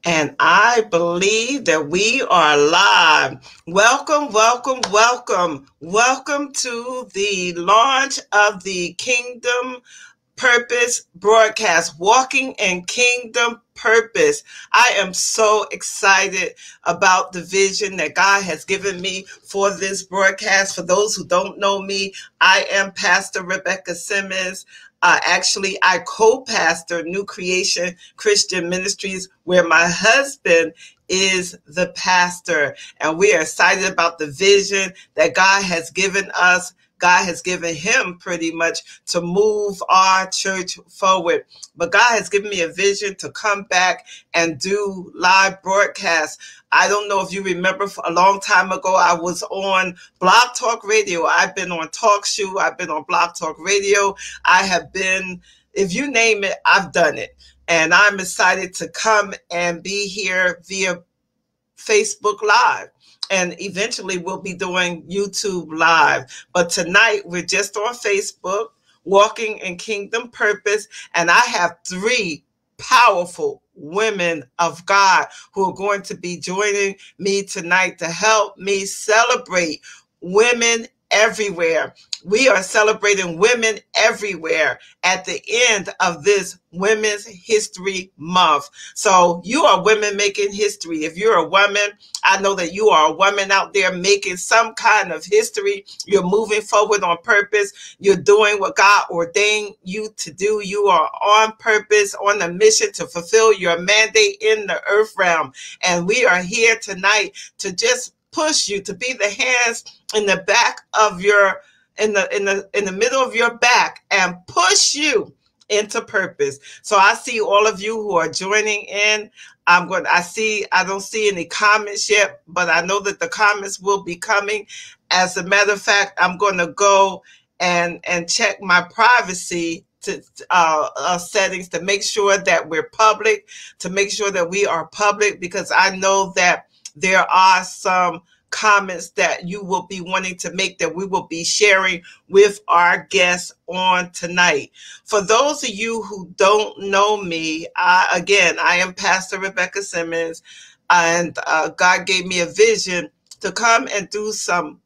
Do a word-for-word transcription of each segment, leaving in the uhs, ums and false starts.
And I believe that we are live. Welcome, welcome, welcome. Welcome to the launch of the Kingdom Purpose broadcast, Walking in Kingdom Purpose. I am so excited about the vision that God has given me for this broadcast. For those who don't know me, I am Pastor Rebecca Simmons. Uh, actually, I co-pastor New Creation Christian Ministries, where my husband is the pastor. And we are excited about the vision that God has given us. God has given him pretty much to move our church forward. But God has given me a vision to come back and do live broadcasts. I don't know if you remember, a long time ago, I was on Blog Talk Radio. I've been on Talk Show. I've been on Blog Talk Radio. I have been, if you name it, I've done it. And I'm excited to come and be here via Facebook Live. And eventually we'll be doing YouTube Live. But tonight we're just on Facebook, Walking in Kingdom Purpose. And I have three powerful women of God who are going to be joining me tonight to help me celebrate women everywhere. We are celebrating women everywhere at the end of this Women's History Month. So you are women making history. If you're a woman, I know that you are a woman out there making some kind of history. You're moving forward on purpose. You're doing what God ordained you to do. You are on purpose, on a mission to fulfill your mandate in the earth realm. And we are here tonight to just push you, to be the hands in the back of your in the in the in the middle of your back and push you into purpose. So I see all of you who are joining in. I'm going I see I don't see any comments yet, but I know that the comments will be coming. As a matter of fact, I'm going to go and and check my privacy to uh, uh settings to make sure that we're public, to make sure that we are public, because I know that there are some comments that you will be wanting to make that we will be sharing with our guests on tonight. For those of you who don't know me, I, again, I am Pastor Rebecca Simmons, and uh, God gave me a vision to come and do some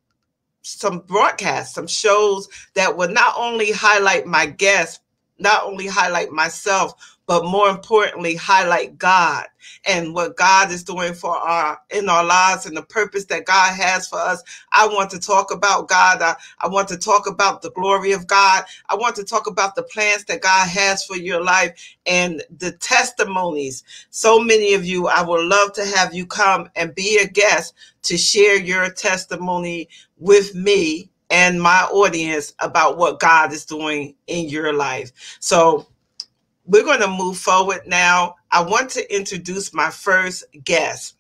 some broadcasts, some shows that will not only highlight my guests, not only highlight myself, but more importantly, highlight God and what God is doing for our in our lives and the purpose that God has for us. I want to talk about God. I, I want to talk about the glory of God. I want to talk about the plans that God has for your life and the testimonies. So many of you, I would love to have you come and be a guest to share your testimony with me and my audience about what God is doing in your life. So we're going to move forward now. I want to introduce my first guest.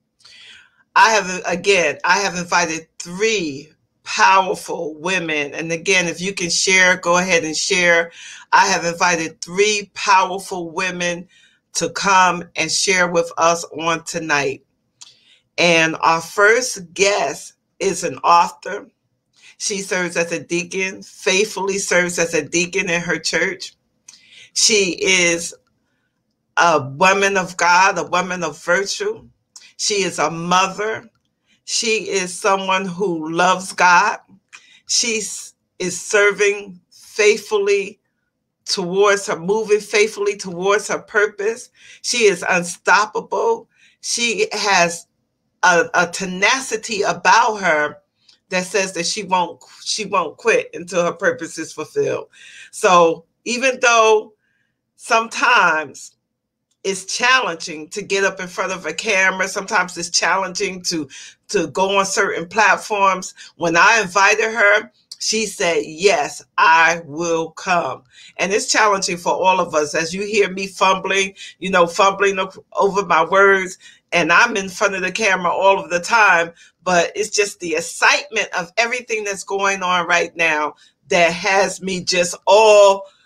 I have, again, I have invited three powerful women. And again, if you can share, go ahead and share. I have invited three powerful women to come and share with us on tonight. And our first guest is an author. She serves as a deacon, faithfully serves as a deacon in her church. She is a woman of God, a woman of virtue. She is a mother. She is someone who loves God. She is serving faithfully towards her, moving faithfully towards her purpose. She is unstoppable. She has a, a tenacity about her that says that she won't she won't quit until her purpose is fulfilled. So even though sometimes it's challenging to get up in front of a camera, sometimes it's challenging to to go on certain platforms, when I invited her, she said, yes, I will come. And it's challenging for all of us. As you hear me fumbling, you know, fumbling over my words, and I'm in front of the camera all of the time, but it's just the excitement of everything that's going on right now that has me just all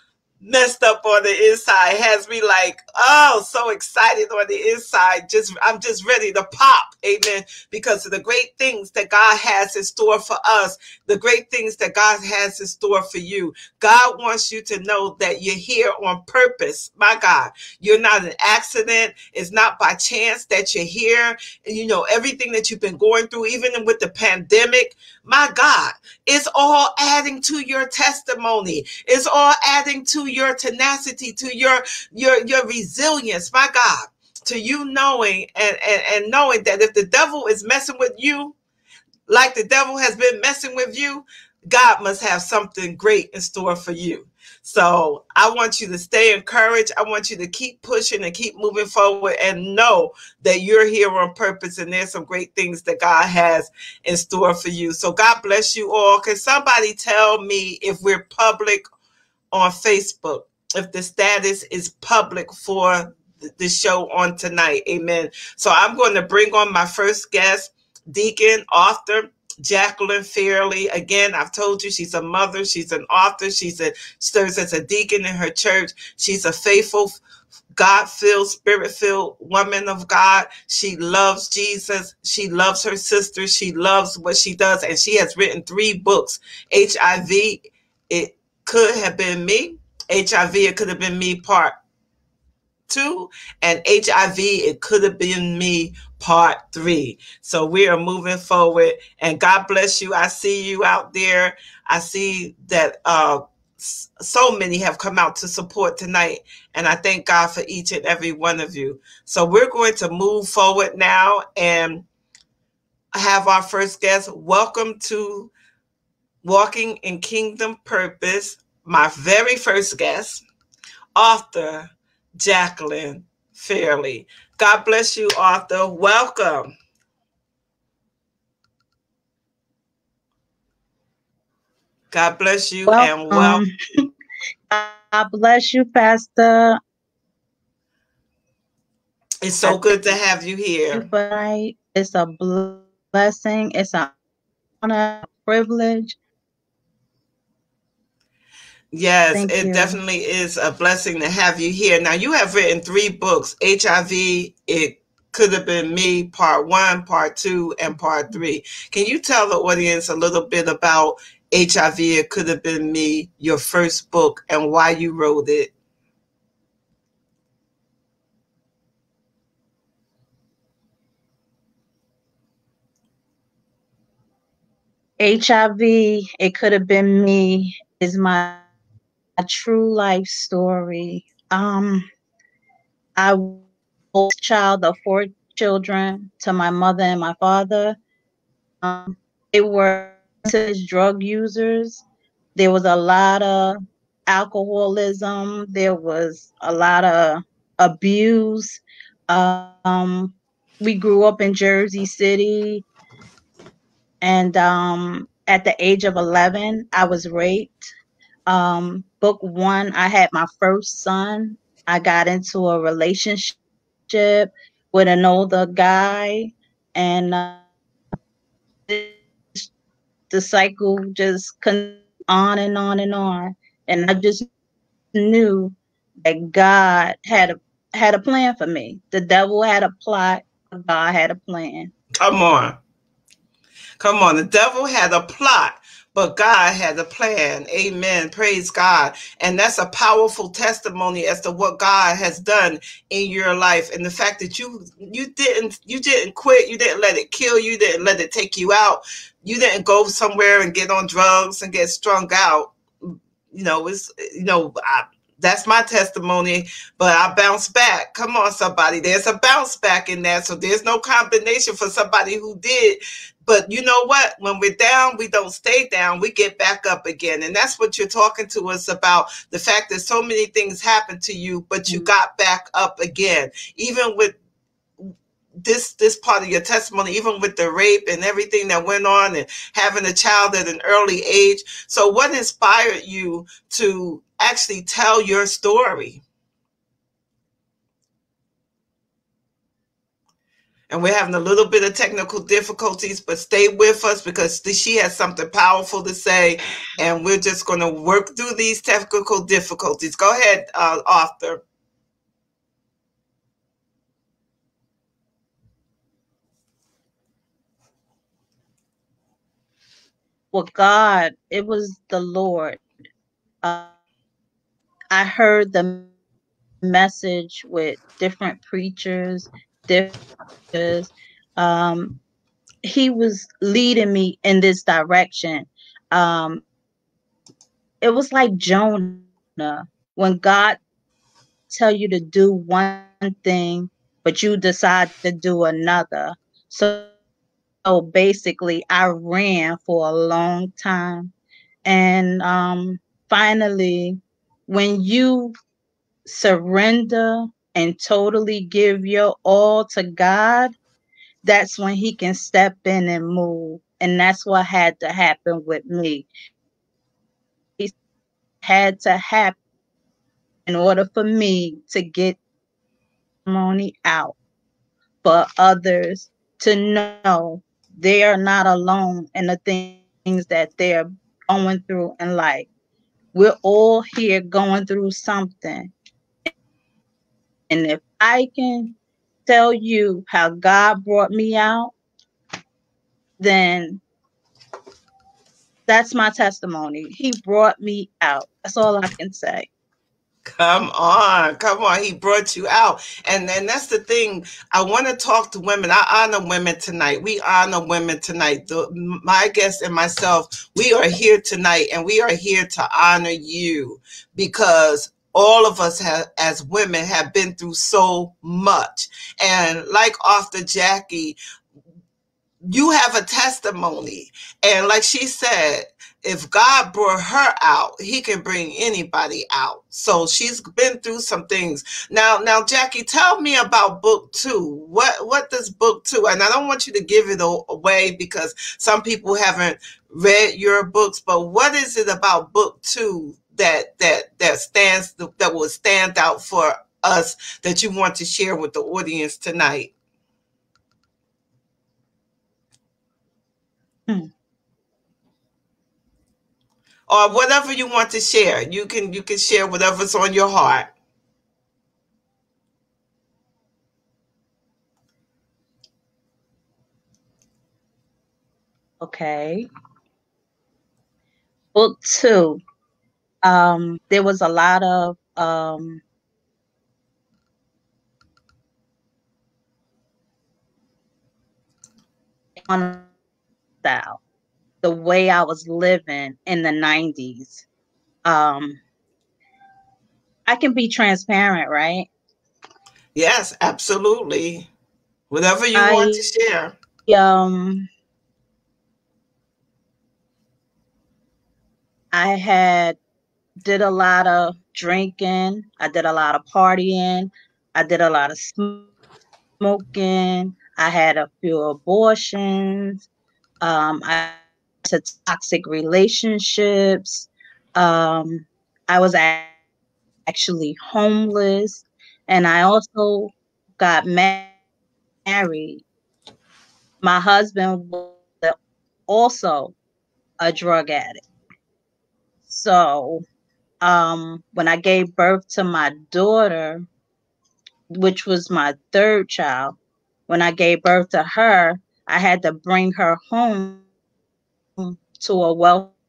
messed up on the inside, has me like, oh, so excited on the inside. Just I'm just ready to pop. Amen. Because of the great things that God has in store for us, the great things that God has in store for you. God wants you to know that you're here on purpose. My God, you're not an accident. It's not by chance that you're here. And you know, everything that you've been going through, even with the pandemic, my God, it's all adding to your testimony. It's all adding to your tenacity, to your your your resilience, my God, to you knowing and, and, and knowing that if the devil is messing with you, like the devil has been messing with you, God must have something great in store for you. So I want you to stay encouraged. I want you to keep pushing and keep moving forward and know that you're here on purpose and there's some great things that God has in store for you. So God bless you all. Can somebody tell me if we're public on Facebook, if the status is public for the show on tonight? Amen. So I'm going to bring on my first guest, deacon, author, Jacquelyn Fairley. Again, I've told you she's a mother, she's an author, she's a serves as a deacon in her church. She's a faithful, God-filled, spirit-filled woman of God. She loves Jesus. She loves her sister. She loves what she does, and she has written three books. H I V, It Could Have Been Me. H I V, It Could Have Been Me, Part Two, and H I V, It Could Have Been Me, Part Three. So we are moving forward, and God bless you. I see you out there. I see that uh, so many have come out to support tonight, and I thank God for each and every one of you. So we're going to move forward now and have our first guest. Welcome to Walking in Kingdom Purpose, my very first guest, author Jacquelyn Fairley. God bless you, author. Welcome. God bless you welcome. and welcome. God bless you, Pastor. It's so good to have you here. You for tonight. It's a blessing. It's an honor, a privilege. Yes, Thank it you. definitely is a blessing to have you here. Now, you have written three books, H I V, It Could Have Been Me, Part One, Part Two, and Part Three. Can you tell the audience a little bit about H I V, It Could Have Been Me, your first book, and why you wrote it? H I V, It Could Have Been Me is my true life story. Um, I was a child of four children to my mother and my father. Um, they were drug users. There was a lot of alcoholism. There was a lot of abuse. Um, we grew up in Jersey City, and um, at the age of eleven, I was raped. Um, book one, I had my first son. I got into a relationship with an older guy, and uh, the cycle just continued on and on and on. And I just knew that God had a had a plan for me. The devil had a plot, but God had a plan. Come on. Come on. The devil had a plot, but God had a plan. Amen. Praise God. And that's a powerful testimony as to what God has done in your life. And the fact that you you didn't you didn't quit, you didn't let it kill you, didn't let it take you out. You didn't go somewhere and get on drugs and get strung out. You know, it's you know, I, that's my testimony, but I bounce back. Come on, somebody. There's a bounce back in that. So there's no condemnation for somebody who did. But you know what? When we're down, we don't stay down. We get back up again. And that's what you're talking to us about. The fact that so many things happened to you, but you got back up again. Even with this this part of your testimony, even with the rape and everything that went on and having a child at an early age. So what inspired you to actually tell your story? And we're having a little bit of technical difficulties, but stay with us because she has something powerful to say, and we're just going to work through these technical difficulties. Go ahead, uh, author. Well, God, it was the Lord. Um, I heard the message with different preachers, different churches. Um, he was leading me in this direction. Um, it was like Jonah when God tell you to do one thing, but you decide to do another. So basically, I ran for a long time, and um, finally, when you surrender and totally give your all to God, that's when He can step in and move. And that's what had to happen with me. He said it had to happen in order for me to get this testimony out, for others to know they are not alone in the things that they're going through in life. We're all here going through something. And if I can tell you how God brought me out, then that's my testimony. He brought me out. That's all I can say. Come on, come on. He brought you out. And and that's the thing. I want to talk to women. I honor women tonight. We honor women tonight. The, my guest and myself, we are here tonight and we are here to honor you because all of us have, as women have been through so much. And like author Jackie, you have a testimony. And like she said, if God brought her out, he can bring anybody out. So she's been through some things. Now, now, Jackie, tell me about book two. What what does book two? And I don't want you to give it away because some people haven't read your books, but what is it about book two that that that stands that will stand out for us that you want to share with the audience tonight? Hmm. Or whatever you want to share. You can you can share whatever's on your heart. Okay. Book two. Um, there was a lot of um on lifestyle, the way I was living in the nineties. Um, I can be transparent, right? Yes, absolutely. Whatever you want to I share. um I had did a lot of drinking, I did a lot of partying, I did a lot of smoking, I had a few abortions, um, I got into toxic relationships, um, I was actually homeless, and I also got married. My husband was also a drug addict. So um when I gave birth to my daughter, which was my third child, when I gave birth to her, I had to bring her home to a welfare hotel.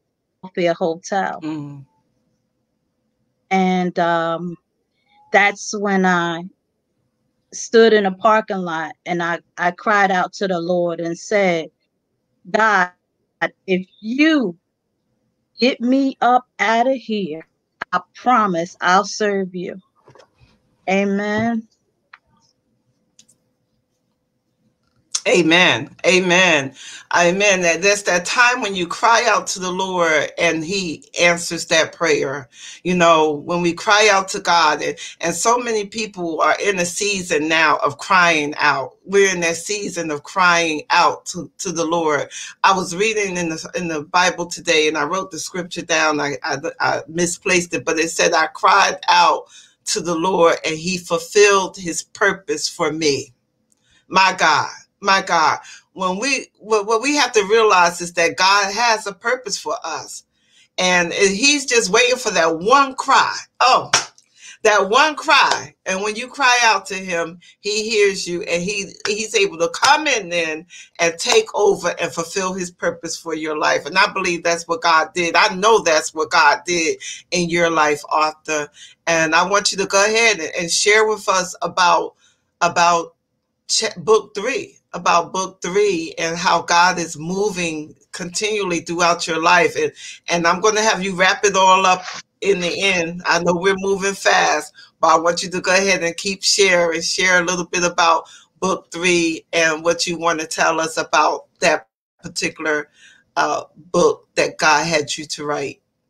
Mm. And um that's when I stood in a parking lot and I, I cried out to the Lord and said, God, if you get me up out of here, I promise I'll serve you. Amen. Amen. Amen. Amen. That that's that time when you cry out to the Lord and he answers that prayer. You know, when we cry out to God, and, and so many people are in a season now of crying out. We're in that season of crying out to, to the Lord. I was reading in the in the Bible today and I wrote the scripture down. I, I, I misplaced it, but it said I cried out to the Lord and he fulfilled his purpose for me. My God, my God. When we what, what we have to realize is that God has a purpose for us. And he's just waiting for that one cry. Oh, that one cry. And when you cry out to him, he hears you, and he he's able to come in then and take over and fulfill his purpose for your life. And I believe that's what God did. I know that's what God did in your life, Arthur. And I want you to go ahead and share with us about about book three, about book three and how God is moving continually throughout your life. And, and I'm going to have you wrap it all up in the end. I know we're moving fast, but I want you to go ahead and keep sharing, share a little bit about book three and what you want to tell us about that particular uh, book that God had you to write.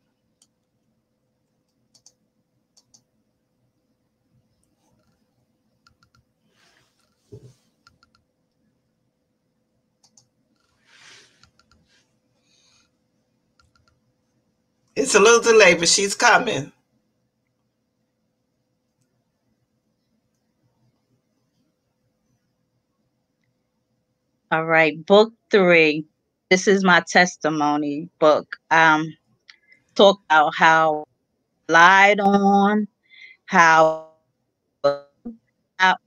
It's a little delay, but she's coming. All right, book three. This is my testimony book. Um, talk about how lied on, how I,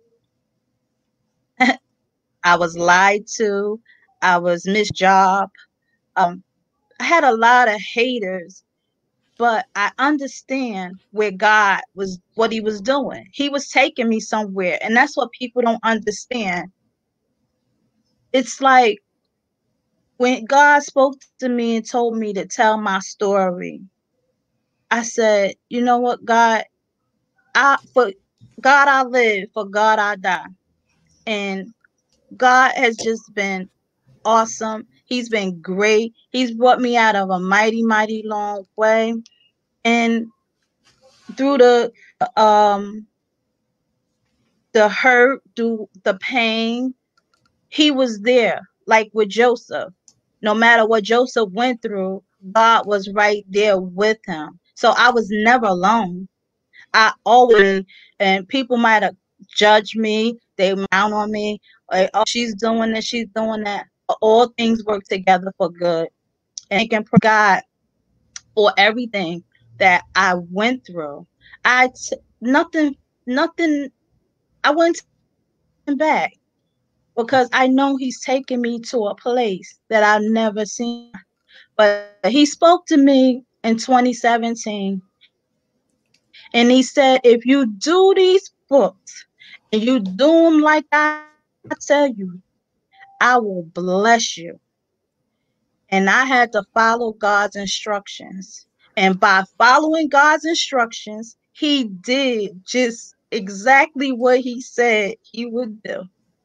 I was lied to, I was job. Um, I had a lot of haters, but I understand where God was, what he was doing. He was taking me somewhere, and that's what people don't understand. It's like when God spoke to me and told me to tell my story, I said, you know what, God, I for God I live, for God I die. And God has just been awesome. He's been great. He's brought me out of a mighty, mighty long way. And through the um the hurt, through the pain, he was there. Like with Joseph. No matter what Joseph went through, God was right there with him. So I was never alone. I always, and people might have judged me, they mount on me, like, oh, she's doing this, she's doing that. All things work together for good. And I can praise God for everything that I went through. I t- nothing, nothing. I went back because I know He's taking me to a place that I've never seen. But He spoke to me in twenty seventeen, and He said, "If you do these books and you do them like I tell you, I will bless you." And I had to follow God's instructions. And by following God's instructions, he did just exactly what he said he would do.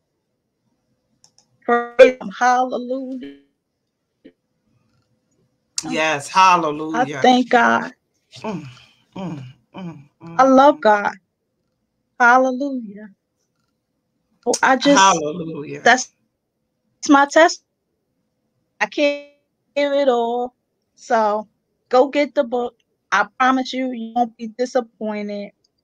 Praise him. Hallelujah. Yes, I hallelujah. thank God. Mm, mm, mm, I mm, love mm. God. Hallelujah. Oh, I just, Hallelujah. that's my testimony. I can't hear it all. So go get the book. I promise you, you won't be disappointed.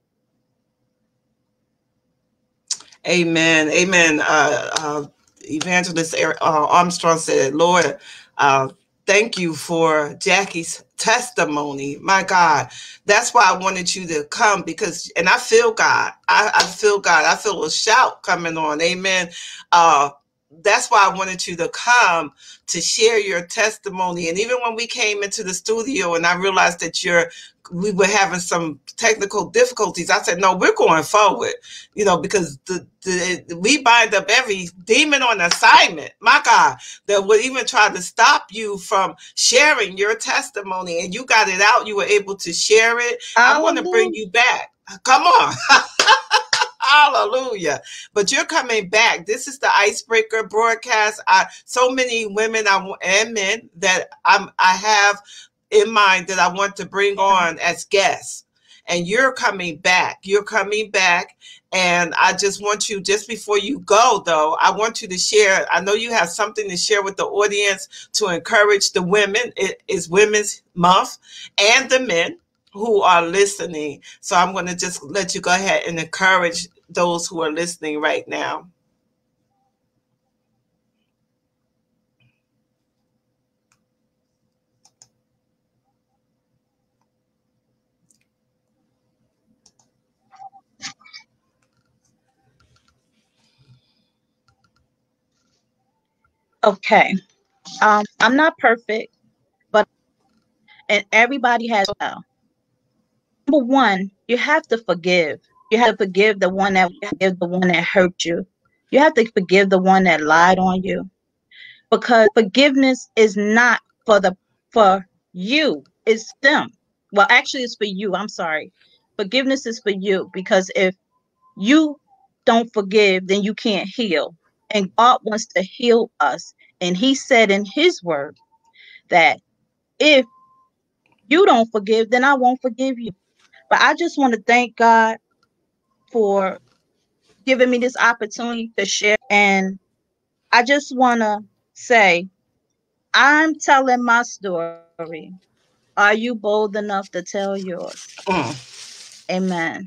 Amen. Amen. Uh, uh, Evangelist uh, Armstrong said, Lord, uh, thank you for Jackie's testimony. My God, that's why I wanted you to come because, and I feel God. I, I feel God. I feel a shout coming on. Amen. Uh, that's why I wanted you to come to share your testimony. And even when we came into the studio and I realized that you're, we were having some technical difficulties, I said, no, we're going forward, you know, because the, the we bind up every demon on assignment, my God, that would even try to stop you from sharing your testimony. And you got it out. You were able to share it. I want to bring Hallelujah. you back. Come on. Hallelujah. But you're coming back. This is the Icebreaker broadcast. I, so many women I, and men that I'm, I have in mind that I want to bring on as guests. And you're coming back. You're coming back. And I just want you, just before you go, though, I want you to share. I know you have something to share with the audience to encourage the women. It is Women's Month and the men who are listening. So I'm going to just let you go ahead and encourage those who are listening right now. Okay. Um, I'm not perfect, but and everybody has well. Number one, you have to forgive. You have to forgive the one that forgive the one that hurt you. You have to forgive the one that lied on you. Because forgiveness is not for the for you. It's them. Well, actually it's for you. I'm sorry. Forgiveness is for you because if you don't forgive, then you can't heal. And God wants to heal us. And he said in his word that if you don't forgive, then I won't forgive you. But I just want to thank God for giving me this opportunity to share. And I just want to say, I'm telling my story. Are you bold enough to tell yours? Mm. Amen.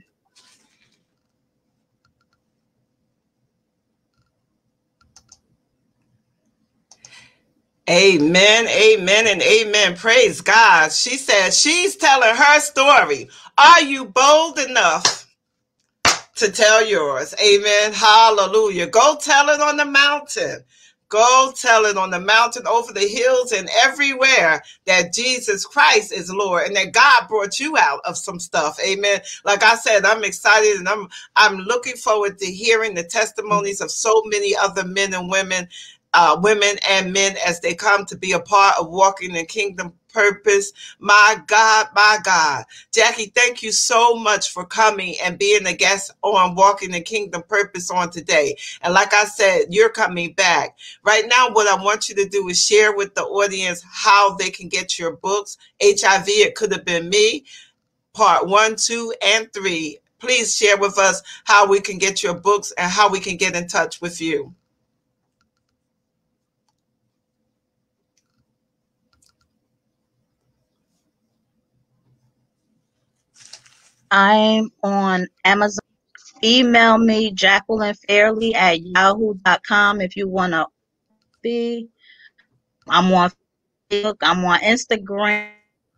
Amen, amen, and amen. Praise God. She said she's telling her story. Are you bold enough to tell yours? Amen. Hallelujah. Go tell it on the mountain. Go tell it on the mountain, over the hills, and everywhere that Jesus Christ is Lord and that God brought you out of some stuff. Amen. Like I said, I'm excited and I'm I'm looking forward to hearing the testimonies of so many other men and women, uh, women and men as they come to be a part of walking in kingdom purpose. My God, my God. Jackie, thank you so much for coming and being a guest on Walking in Kingdom Purpose on today. And like I said, you're coming back. Right now, what I want you to do is share with the audience how they can get your books. H I V, It Could Have Been Me, part one, two, and three. Please share with us how we can get your books and how we can get in touch with you. I'm on Amazon. Email me, Jacquelyn Fairley at yahoo dot com if you want to be. Um, I'm on Facebook. I'm on Instagram.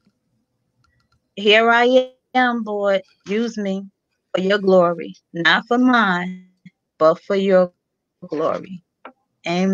Here I am, Lord. Use me for your glory, not for mine, but for your glory. Amen.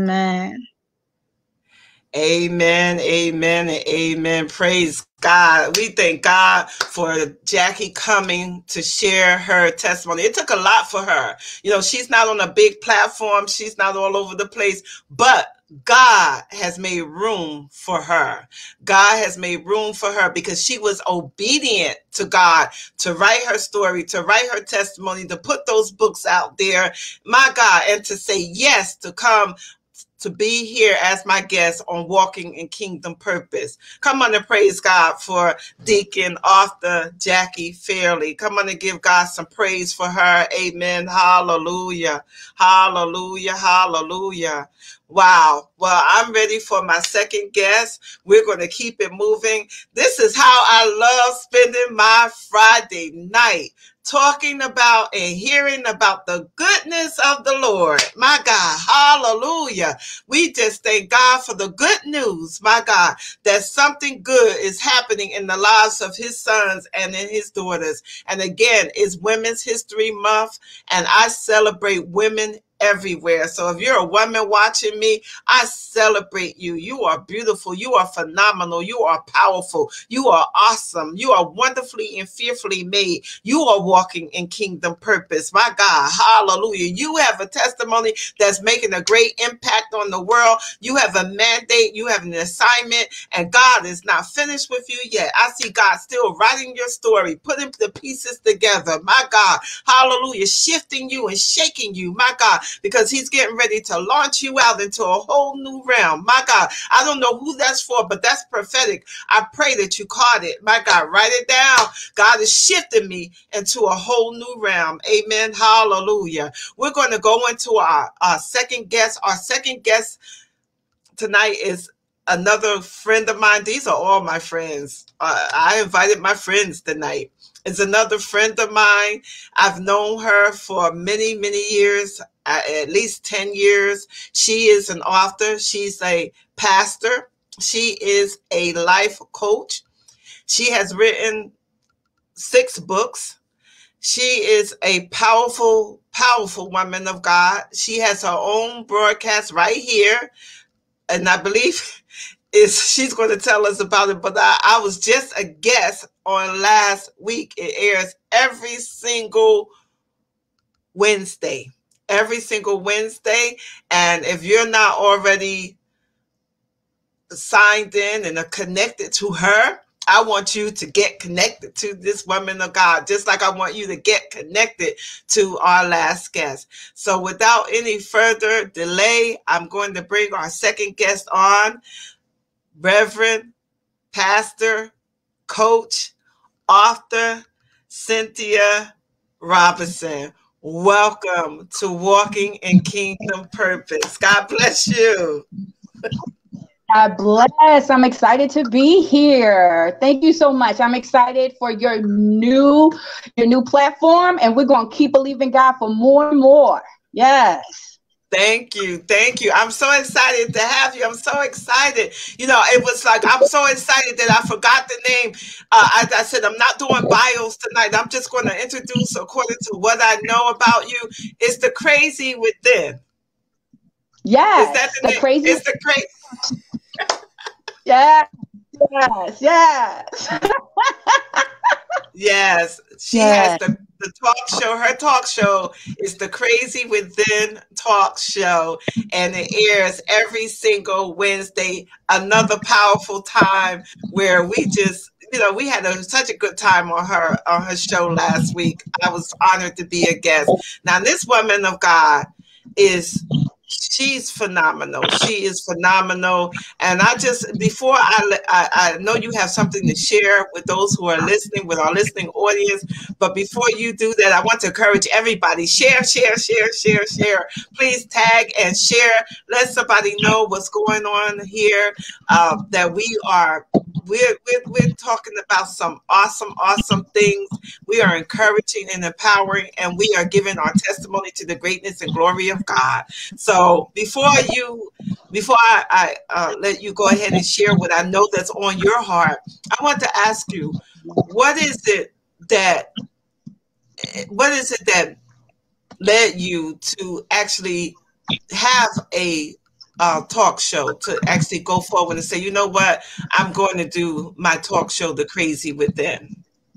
Amen, amen, and amen. Praise God. We thank God for Jackie coming to share her testimony. It took a lot for her. You know, she's not on a big platform, she's not all over the place, but God has made room for her. God has made room for her because she was obedient to God to write her story, to write her testimony, to put those books out there, my God, and to say yes to come to be here as my guest on Walking in Kingdom Purpose. Come on and praise God for Deacon Author Jackie Fairley. Come on and give God some praise for her. Amen. Hallelujah. Hallelujah. Hallelujah. Wow. Well, I'm ready for my second guest. We're going to keep it moving. This is how I love spending my Friday night, talking about and hearing about the goodness of the Lord. My God, hallelujah. We just thank God for the good news, my God, that something good is happening in the lives of his sons and in his daughters. And again, it's Women's History Month, and I celebrate women everywhere. So if you're a woman watching me, I celebrate you. You are beautiful. You are phenomenal. You are powerful. You are awesome. You are wonderfully and fearfully made. You are walking in kingdom purpose. My God, hallelujah. You have a testimony that's making a great impact on the world. You have a mandate. You have an assignment, and God is not finished with you yet. I see God still writing your story, putting the pieces together. My God, hallelujah, shifting you and shaking you. My God, because he's getting ready to launch you out into a whole new realm. My God, I don't know who that's for, but that's prophetic. I pray that you caught it. My God, write it down. God is shifting me into a whole new realm. Amen. Hallelujah. We're going to go into our, our second guest. Our second guest tonight is another friend of mine. These are all my friends. Uh, I invited my friends tonight. It's another friend of mine. I've known her for many, many years, uh, at least ten years. She is an author. She's a pastor. She is a life coach. She has written six books. She is a powerful, powerful woman of God. She has her own broadcast right here and I believe is she's going to tell us about it. But I, I was just a guest on last week. It airs every single Wednesday, every single Wednesday. And if you're not already signed in and are connected to her, I want you to get connected to this woman of God, just like I want you to get connected to our last guest. So without any further delay, I'm going to bring our second guest on, Reverend, Pastor, Coach, Author, Cynthia Robinson. Welcome to Walking in Kingdom Purpose. God bless you. God bless. I'm excited to be here. Thank you so much. I'm excited for your new, your new platform, and we're going to keep believing God for more and more. Yes. Thank you. Thank you. I'm so excited to have you. I'm so excited. You know, it was like, I'm so excited that I forgot the name. Uh, as I said, I'm not doing bios tonight. I'm just going to introduce according to what I know about you. It's the Crazy Within. Yes. Is that the, the name? crazy? It's the Crazy. Yes. Yes. Yes. Yes. She yes. has the the talk show. Her talk show is the Crazy Within Talk Show, and it airs every single Wednesday. Another powerful time where we just, you know, we had a, such a good time on her on her show last week. I was honored to be a guest. Now, this woman of God is. She's phenomenal. She is phenomenal. And I just, before I, I, I know you have something to share with those who are listening, with our listening audience. But before you do that, I want to encourage everybody, share, share, share, share, share. Please tag and share. Let somebody know what's going on here, uh, that we are We're, we're, we're talking about some awesome, awesome things. We are encouraging and empowering, and we are giving our testimony to the greatness and glory of God. So before you, before I, I uh, let you go ahead and share what I know that's on your heart, I want to ask you, what is it that, what is it that led you to actually have a Uh, talk show, to actually go forward and say, you know what, I'm going to do my talk show, The Crazy Within?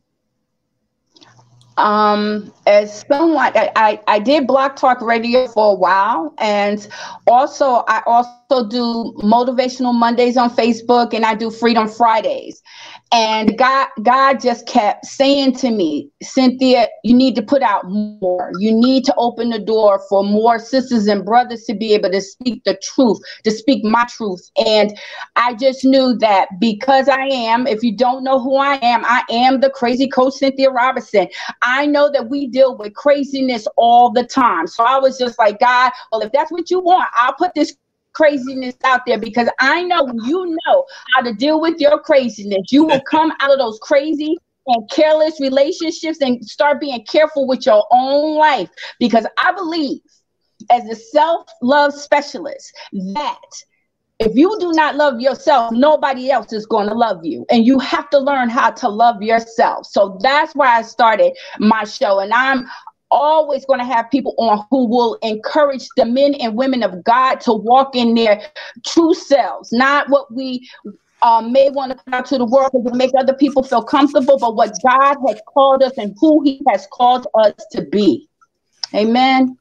Um, as someone, I, I, I did Block Talk Radio for a while, and also I also do Motivational Mondays on Facebook, and I do Freedom Fridays. And God, God just kept saying to me, Cynthia, you need to put out more. You need to open the door for more sisters and brothers to be able to speak the truth, to speak my truth. And I just knew that because I am, if you don't know who I am, I am the crazy coach, Cynthia Robinson. I know that we deal with craziness all the time. So I was just like, God, well, if that's what you want, I'll put this craziness out there, because I know you know how to deal with your craziness. You will come out of those crazy and careless relationships and start being careful with your own life, because I believe, as a self-love specialist, that if you do not love yourself, nobody else is going to love you. And you have to learn how to love yourself. So that's why I started my show. And I'm always going to have people on who will encourage the men and women of God to walk in their true selves, not what we uh, may want to put out to the world to make other people feel comfortable, but what God has called us and who he has called us to be. Amen.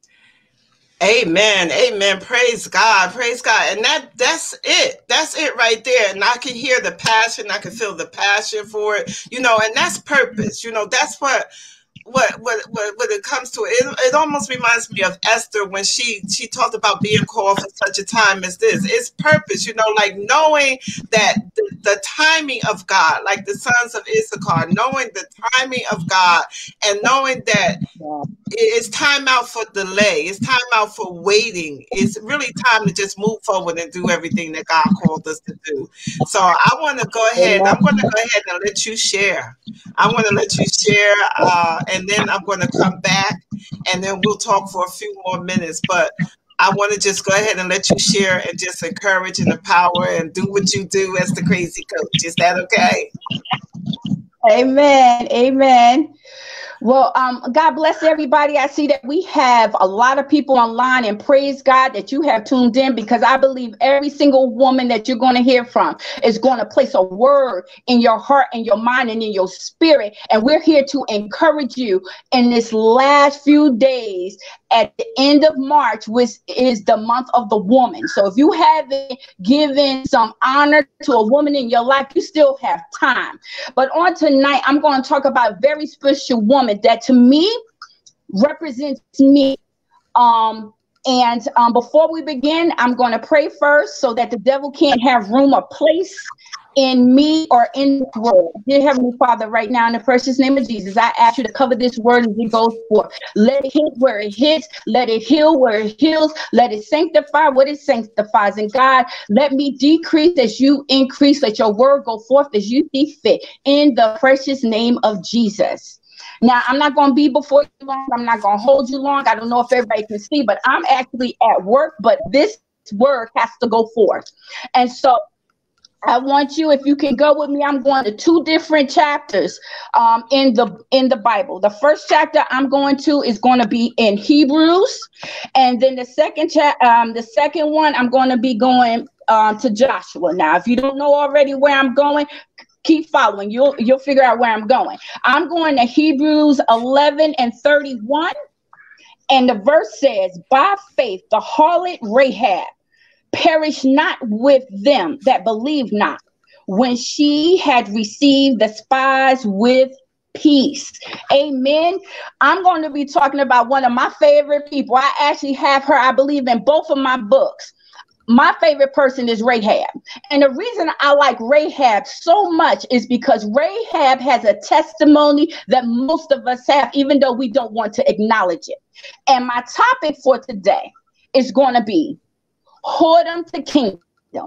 Amen. Amen. Praise God. Praise God. And that that's it. That's it right there. And I can hear the passion. I can feel the passion for it, you know, and that's purpose. You know, that's what What, what what when it comes to it, it almost reminds me of Esther when she she talked about being called for such a time as this. It's purpose, you know, like knowing that the, the timing of God, like the sons of Issachar, knowing the timing of God, and knowing that it's time out for delay. It's time out for waiting. It's really time to just move forward and do everything that God called us to do. So I want to go ahead. I'm going to go ahead and let you share. I want to let you share, uh, and then I'm going to come back, and then we'll talk for a few more minutes. But I want to just go ahead and let you share and just encourage and empower and do what you do as the crazy coach. Is that okay? Amen. Amen. Well, um, God bless everybody. I see that we have a lot of people online, and praise God that you have tuned in, because I believe every single woman that you're going to hear from is going to place a word in your heart and your mind and in your spirit. And we're here to encourage you in this last few days at the end of March, which is the month of the woman. So if you haven't given some honor to a woman in your life, you still have time. But on tonight, I'm going to talk about a very special woman that to me represents me. Um, and um, before we begin, I'm going to pray first so that the devil can't have room or place in me or in the word. Dear Heavenly Father, right now in the precious name of Jesus, I ask you to cover this word as it goes forth. Let it hit where it hits. Let it heal where it heals. Let it sanctify what it sanctifies. And God, let me decrease as you increase. Let your word go forth as you see fit. In the precious name of Jesus. Now, I'm not going to be before you long. I'm not going to hold you long. I don't know if everybody can see, but I'm actually at work. But this word has to go forth. And so I want you, if you can go with me, I'm going to two different chapters um, in the in the Bible. The first chapter I'm going to is going to be in Hebrews, and then the second cha- um, the second one I'm going to be going um, to Joshua. Now, if you don't know already where I'm going, keep following. You'll you'll figure out where I'm going. I'm going to Hebrews eleven and thirty-one, and the verse says, "By faith, the harlot Rahab perish not with them that believe not, when she had received the spies with peace." Amen. I'm going to be talking about one of my favorite people. I actually have her, I believe, in both of my books. My favorite person is Rahab. And the reason I like Rahab so much is because Rahab has a testimony that most of us have, even though we don't want to acknowledge it. And my topic for today is going to be whoredom to kingdom.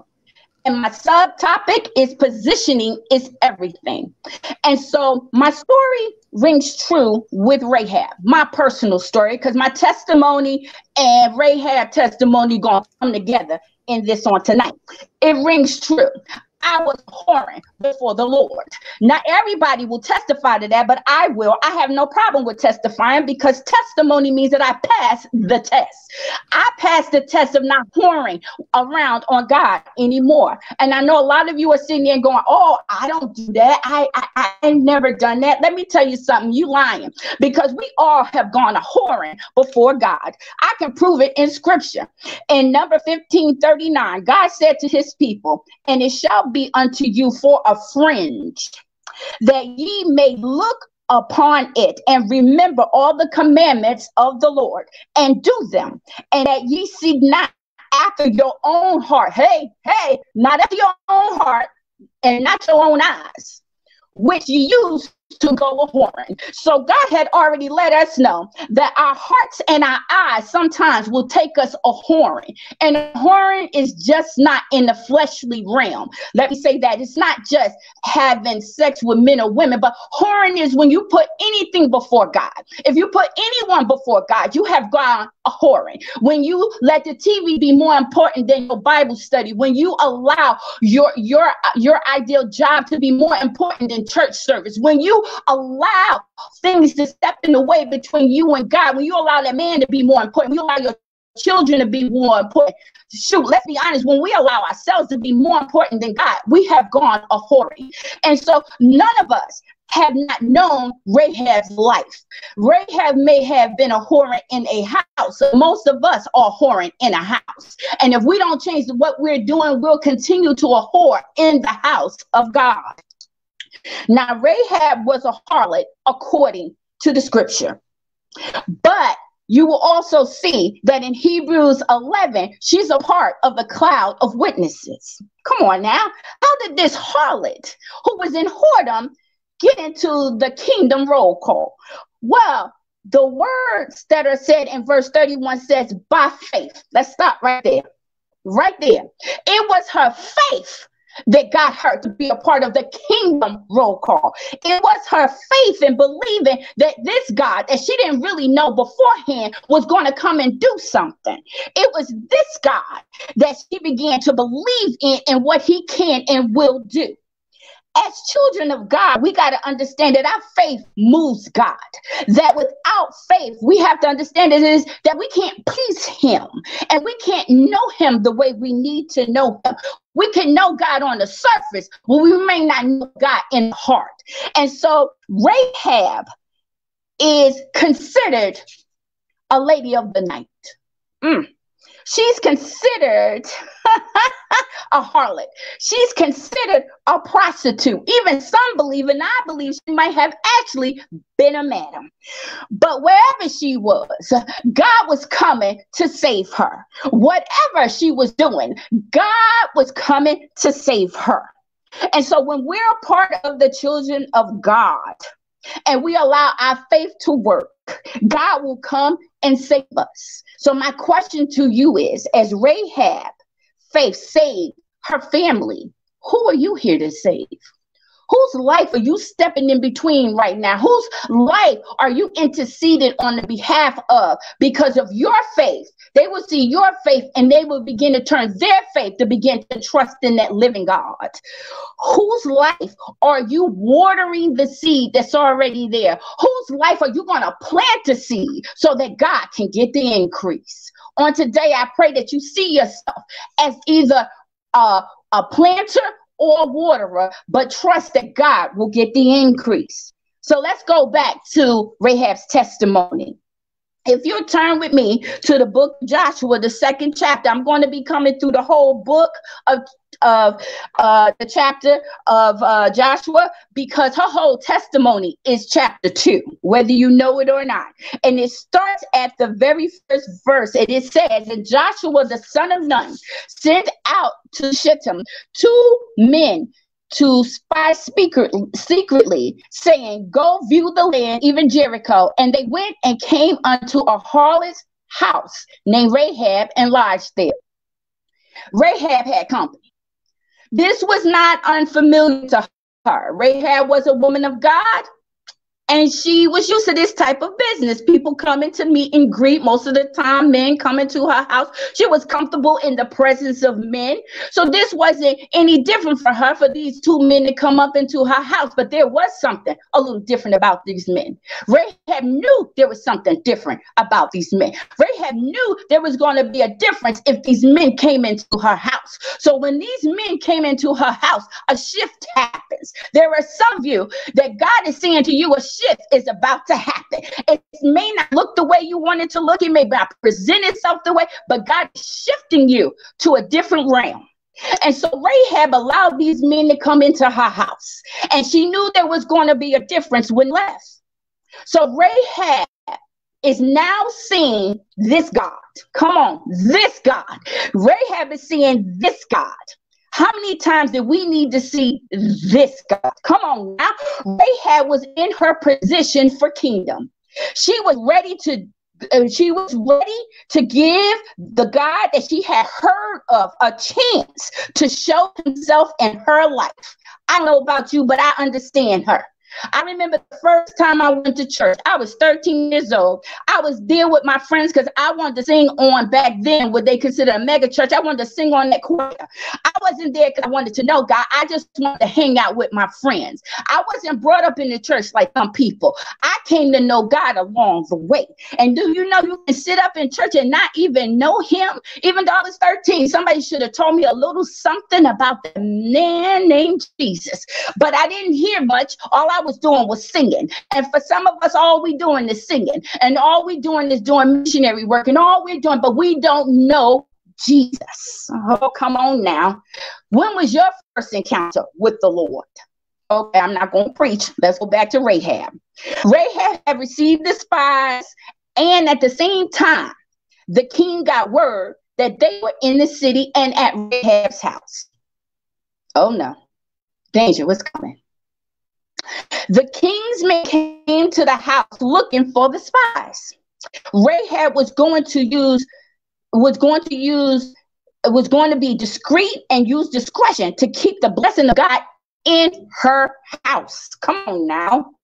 And my subtopic is positioning is everything. And so my story rings true with Rahab, my personal story, because my testimony and Rahab testimony going to come together in this on tonight. It rings true. I was whoring before the Lord. Not everybody will testify to that, but I will. I have no problem with testifying, because testimony means that I passed the test. I passed the test of not whoring around on God anymore. And I know a lot of you are sitting there going, "Oh, I don't do that. I, I, I ain't never done that." Let me tell you something. You lying, because we all have gone a whoring before God. I can prove it in scripture. In number fifteen thirty-nine, God said to his people, "And it shall be unto you for a fringe, that ye may look upon it and remember all the commandments of the Lord and do them, and that ye seek not after your own heart." Hey, hey, not after your own heart and not your own eyes, which ye use to go a whoring. So God had already let us know that our hearts and our eyes sometimes will take us a whoring. And a whoring is just not in the fleshly realm. Let me say that. It's not just having sex with men or women, but whoring is when you put anything before God. If you put anyone before God, you have gone a whoring. When you let the T V be more important than your Bible study, when you allow your your your ideal job to be more important than church service, when you allow things to step in the way between you and God, when you allow that man to be more important, when you allow your children to be more important. Shoot, let's be honest, when we allow ourselves to be more important than God, we have gone a whoring. And so none of us have not known Rahab's life. Rahab may have been a whoring in a house. So most of us are whoring in a house. And if we don't change what we're doing, we'll continue to a whore in the house of God. Now, Rahab was a harlot according to the scripture. But you will also see that in Hebrews eleven, she's a part of the cloud of witnesses. Come on now. How did this harlot who was in whoredom get into the kingdom roll call? Well, the words that are said in verse thirty-one says, "By faith." Let's stop right there. Right there. It was her faith that got her to be a part of the kingdom roll call. It was her faith in believing that this God that she didn't really know beforehand was going to come and do something. It was this God that she began to believe in and what he can and will do. as children of God, we got to understand that our faith moves God. That without faith, we have to understand that it is that we can't please him and we can't know him the way we need to know him. We can know God on the surface, but we may not know God in the heart. And so Rahab is considered a lady of the night. Mm. She's considered a harlot. She's considered a prostitute. Even some believe, and I believe she might have actually been a madam. But wherever she was, God was coming to save her. Whatever she was doing, God was coming to save her. And so when we're a part of the children of God and we allow our faith to work, God will come and save us. So my question to you is, as Rahab faith saved her family, who are you here to save? Whose life are you stepping in between right now? Whose life are you interceded on the behalf of? Because of your faith, they will see your faith and they will begin to turn their faith to begin to trust in that living God. Whose life are you watering the seed that's already there? Whose life are you going to plant a seed so that God can get the increase? On today, I pray that you see yourself as either uh, a planter or a waterer, but trust that God will get the increase. So let's go back to Rahab's testimony. If you turn with me to the book of Joshua, the second chapter, I'm going to be coming through the whole book of, of uh, the chapter of uh, Joshua, because her whole testimony is chapter two, whether you know it or not. And it starts at the very first verse, and it says, and Joshua, the son of Nun, sent out to Shittim two men to spy secretly, saying, go view the land, even Jericho. And they went and came unto a harlot's house named Rahab and lodged there. Rahab had company. This was not unfamiliar to her. Rahab was a woman of God, and she was used to this type of business. People coming to meet and greet. Most of the time, men coming to her house. She was comfortable in the presence of men. So this wasn't any different for her, for these two men to come up into her house. But there was something a little different about these men. Rahab knew there was something different about these men. Rahab knew there was going to be a difference if these men came into her house. So when these men came into her house, a shift happens. There are some of you that God is saying to you, a shift is about to happen. It may not look the way you want it to look. It may not present itself the way, but God is shifting you to a different realm. And so Rahab allowed these men to come into her house, and she knew there was going to be a difference when left. So Rahab is now seeing this God. Come on, this God. Rahab is seeing this God. How many times did we need to see this God? Come on now. Rahab was in her position for kingdom. She was ready to uh, she was ready to give the God that she had heard of a chance to show himself in her life. I don't know about you, but I understand her. I remember the first time I went to church. I was thirteen years old. I was there with my friends because I wanted to sing on, back then, what they consider a mega church. I wanted to sing on that choir. I wasn't there because I wanted to know God. I just wanted to hang out with my friends. I wasn't brought up in the church like some people. I came to know God along the way. And do you know you can sit up in church and not even know him? Even though I was thirteen, somebody should have told me a little something about the man named Jesus. But I didn't hear much. All I was doing was singing. And for some of us, all we doing is singing, and all we doing is doing missionary work, and all we're doing, but we don't know Jesus. Oh, come on now. When was your first encounter with the Lord? Okay, I'm not going to preach. Let's go back to Rahab. Rahab had received the spies, and at the same time, the king got word that they were in the city and at Rahab's house. Oh no, danger was coming. The king's men came to the house looking for the spies. Rahab was going to use, was going to use, was going to be discreet and use discretion to keep the blessing of God in her house. Come on now.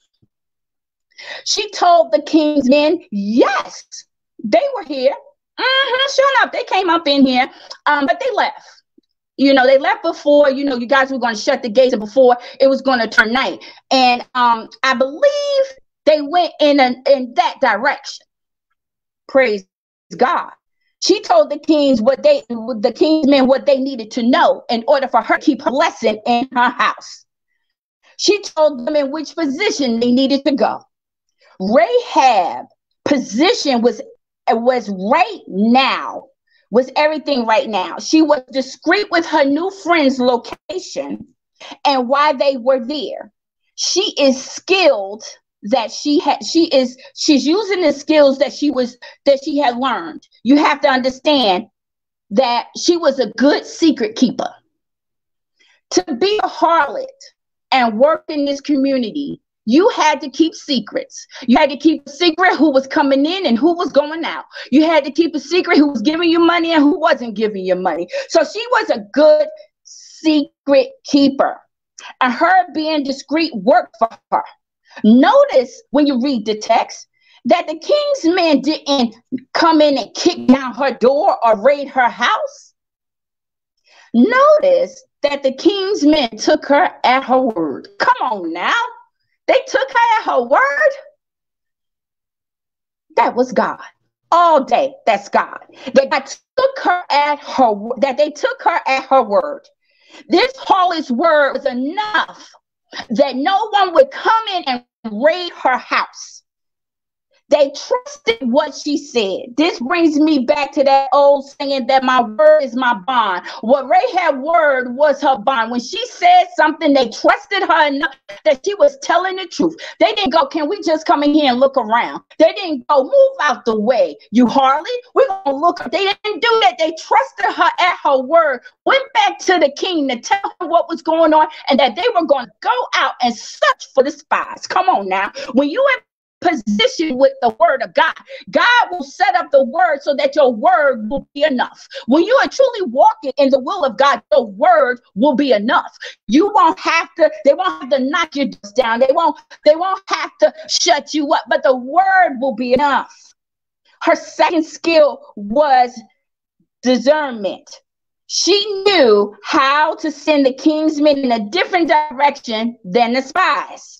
She told the king's men, yes, they were here. Mm-hmm, sure enough, they came up in here, um, but they left. You know, they left before, you know, you guys were going to shut the gates and before it was going to turn night. And um, I believe they went in, a, in that direction. Praise God. She told the kings what they, the king's men, what they needed to know in order for her to keep a blessing in her house. She told them in which position they needed to go. Rahab's position was, was right now. Was everything right now. She was discreet with her new friend's location and why they were there. She is skilled that she had, she is, she's using the skills that she was, that she had learned. You have to understand that she was a good secret keeper. To be a harlot and work in this community, you had to keep secrets. You had to keep a secret who was coming in and who was going out. You had to keep a secret who was giving you money and who wasn't giving you money. So she was a good secret keeper. And her being discreet worked for her. Notice when you read the text that the king's men didn't come in and kick down her door or raid her house. Notice that the king's men took her at her word. Come on now. They took her at her word. That was God. All day, that's God. That God took her at her, that they took her at her word. This harlot's word was enough that no one would come in and raid her house. They trusted what she said. This brings me back to that old saying that my word is my bond. What Rahab's word was her bond. When she said something, they trusted her enough that she was telling the truth. They didn't go, can we just come in here and look around? They didn't go, move out the way, you harlot. We're going to look. They didn't do that. They trusted her at her word, went back to the king to tell him what was going on and that they were going to go out and search for the spies. Come on now. When you in position with the word of God, God will set up the word so that your word will be enough. When you are truly walking in the will of God, your word will be enough. You won't have to, they won't have to knock you down. They won't, they won't have to shut you up, but the word will be enough. Her second skill was discernment. She knew how to send the king's men in a different direction than the spies.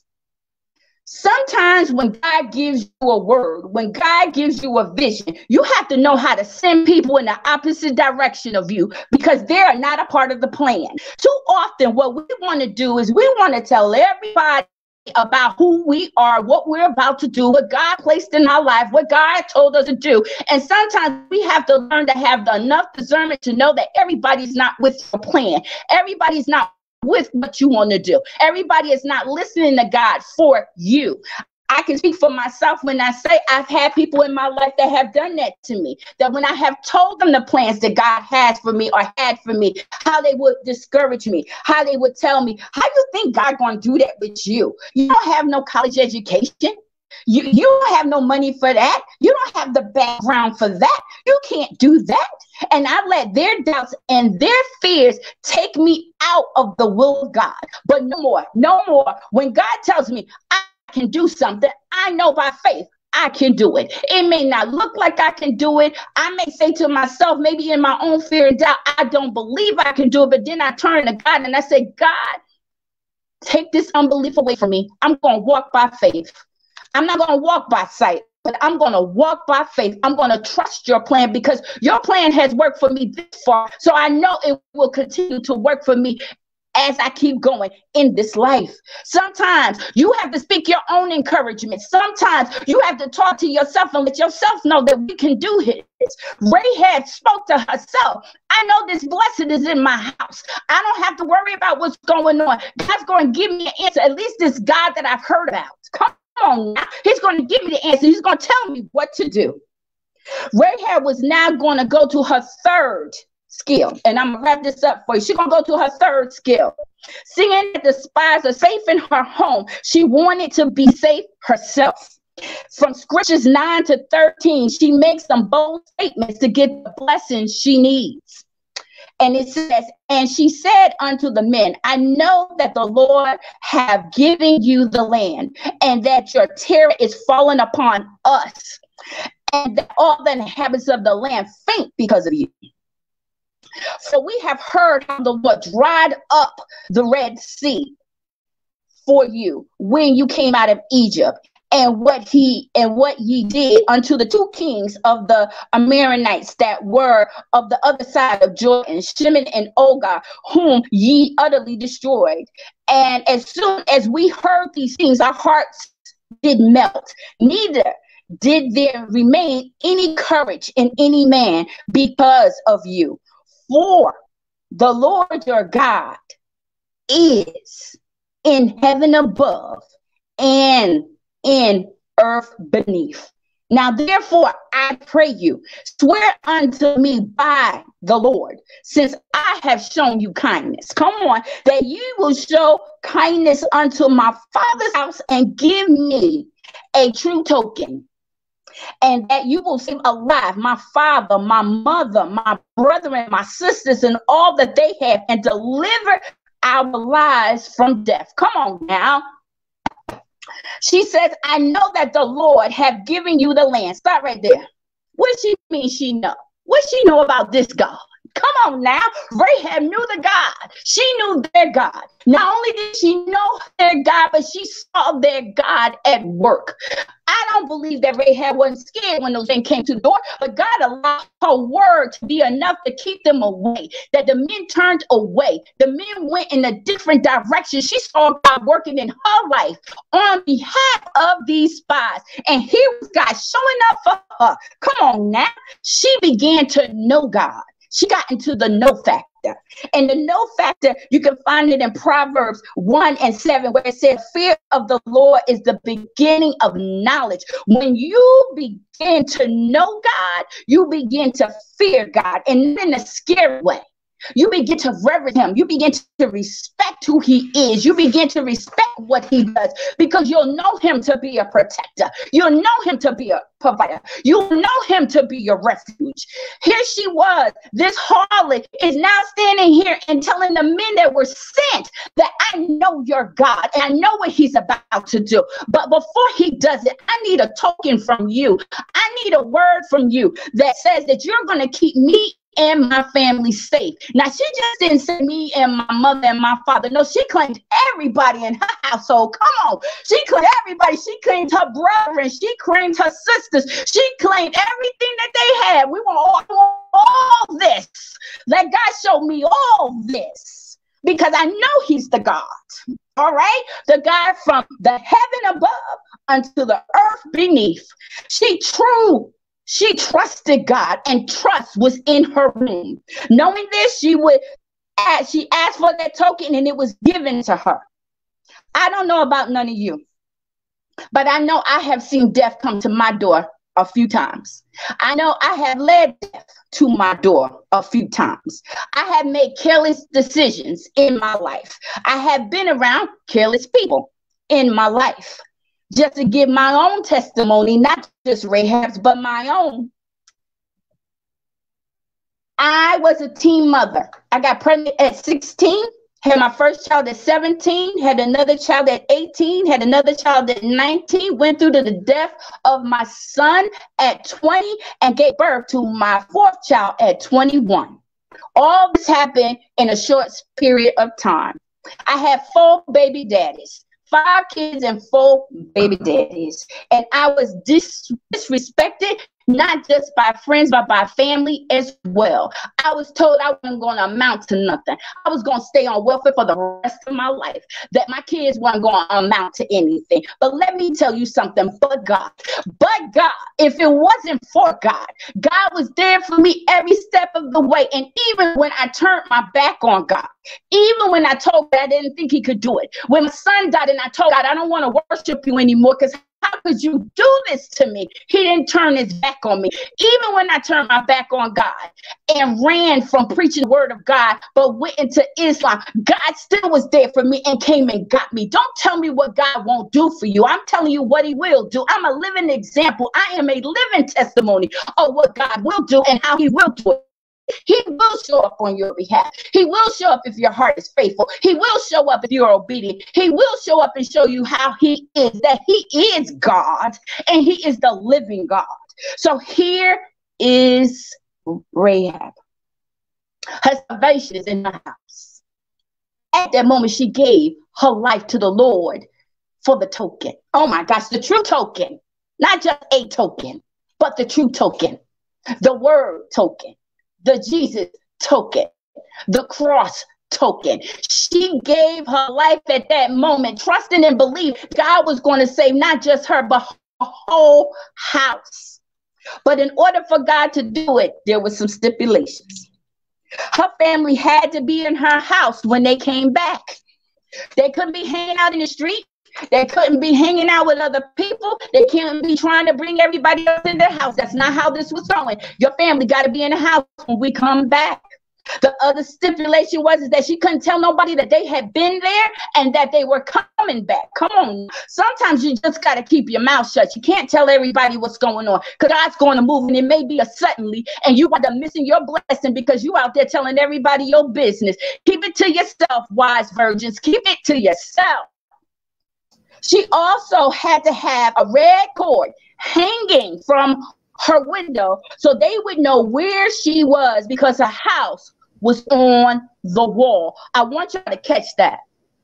Sometimes when God gives you a word, when God gives you a vision, you have to know how to send people in the opposite direction of you because they are not a part of the plan. Too often what we want to do is we want to tell everybody about who we are, what we're about to do, what God placed in our life, what God told us to do. And sometimes we have to learn to have the enough discernment to know that everybody's not with your plan. Everybody's not with what you want to do. Everybody is not listening to God for you. I can speak for myself when I say I've had people in my life that have done that to me, that when I have told them the plans that God has for me or had for me, how they would discourage me, how they would tell me, how you think God going to do that with you? You don't have no college education. You, you don't have no money for that. You don't have the background for that. You can't do that. And I let their doubts and their fears take me out of the will of God. But no more, no more. When God tells me I can do something, I know by faith I can do it. It may not look like I can do it. I may say to myself, maybe in my own fear and doubt, I don't believe I can do it. But then I turn to God and I say, God, take this unbelief away from me. I'm going to walk by faith. I'm not going to walk by sight, but I'm going to walk by faith. I'm going to trust your plan because your plan has worked for me this far. So I know it will continue to work for me as I keep going in this life. Sometimes you have to speak your own encouragement. Sometimes you have to talk to yourself and let yourself know that we can do this. Rahab spoke to herself. I know this blessing is in my house. I don't have to worry about what's going on. God's going to give me an answer. At least this God that I've heard about. Come on now. He's going to give me the answer. He's going to tell me what to do. Rahab was now going to go to her third skill. And I'm going to wrap this up for you. She's going to go to her third skill. Seeing that the spies are safe in her home, she wanted to be safe herself. From scriptures nine to thirteen, she makes some bold statements to get the blessings she needs. And it says, and she said unto the men, I know that the Lord have given you the land, and that your terror is fallen upon us, and that all the inhabitants of the land faint because of you. So we have heard how the Lord dried up the Red Sea for you when you came out of Egypt, and what he and what ye did unto the two kings of the Amorites that were of the other side of Jordan, Shimon and Ogar, whom ye utterly destroyed. And as soon as we heard these things, our hearts did melt. Neither did there remain any courage in any man because of you. For the Lord your God is in heaven above and in earth beneath. Now, therefore, I pray you, swear unto me by the Lord, since I have shown you kindness. Come on, that you will show kindness unto my father's house and give me a true token, and that you will save alive my father, my mother, my brethren, my sisters, and all that they have, and deliver our lives from death. Come on now. She says, I know that the Lord have given you the land. Stop right there. What does she mean she know? What does she know about this God? Come on now. Rahab knew the God. She knew their God. Not only did she know their God, but she saw their God at work. I don't believe that Rahab wasn't scared when those men came to the door, but God allowed her word to be enough to keep them away, that the men turned away. The men went in a different direction. She saw God working in her life on behalf of these spies. And here was God showing up for her. Come on now. She began to know God. She got into the know factor. And the know factor, you can find it in Proverbs one and seven, where it says, fear of the Lord is the beginning of knowledge. When you begin to know God, you begin to fear God, and not in a scary way. You begin to reverence him. You begin to respect who he is. You begin to respect what he does, because you'll know him to be a protector. You'll know him to be a provider. You'll know him to be your refuge. Here she was. This harlot is now standing here and telling the men that were sent that I know your God and I know what he's about to do. But before he does it, I need a token from you. I need a word from you that says that you're going to keep me and my family safe. Now, she just didn't say me and my mother and my father. No, she claimed everybody in her household. Come on. She claimed everybody. She claimed her brother, and she claimed her sisters. She claimed everything that they had. We want all, all this. Let God show me all this, because I know he's the God. All right? The God from the heaven above unto the earth beneath. She true. She trusted God, and trust was in her womb. Knowing this, she would ask, she asked for that token, and it was given to her. I don't know about none of you, but I know I have seen death come to my door a few times. I know I have led death to my door a few times. I have made careless decisions in my life. I have been around careless people in my life. Just to give my own testimony, not just Rahab's, but my own. I was a teen mother. I got pregnant at sixteen, had my first child at seventeen, had another child at eighteen, had another child at nineteen, went through to the death of my son at twenty, and gave birth to my fourth child at twenty-one. All this happened in a short period of time. I had four baby daddies. Five kids and four baby daddies. And I was dis- disrespected, not just by friends, but by family as well. I was told I wasn't going to amount to nothing. I was going to stay on welfare for the rest of my life, that my kids weren't going to amount to anything. But let me tell you something, but God, but God, if it wasn't for God, God was there for me every step of the way. And even when I turned my back on God, even when I told God I didn't think he could do it, when my son died and I told God I don't want to worship you anymore, because how could you do this to me? He didn't turn his back on me. Even when I turned my back on God and ran from preaching the word of God, but went into Islam, God still was there for me and came and got me. Don't tell me what God won't do for you. I'm telling you what he will do. I'm a living example. I am a living testimony of what God will do and how he will do it. He will show up on your behalf. He will show up if your heart is faithful. He will show up if you're obedient. He will show up and show you how he is, that he is God and he is the living God. So here is Rahab. Her salvation is in her house. At that moment, she gave her life to the Lord for the token. Oh my gosh, the true token. Not just a token, but the true token. The word token. The Jesus token. The cross token. She gave her life at that moment, trusting and believing God was going to save not just her, but her whole house. But in order for God to do it, there were some stipulations. Her family had to be in her house when they came back. They couldn't be hanging out in the street. They couldn't be hanging out with other people. They can't be trying to bring everybody else in their house. That's not how this was going. Your family got to be in the house when we come back. The other stipulation was is that she couldn't tell nobody that they had been there and that they were coming back. Come on. Sometimes you just got to keep your mouth shut. You can't tell everybody what's going on because God's going to move and it may be a suddenly and you are missing your blessing because you out there telling everybody your business. Keep it to yourself, wise virgins. Keep it to yourself. She also had to have a red cord hanging from her window so they would know where she was because her house was on the wall. I want you to catch that.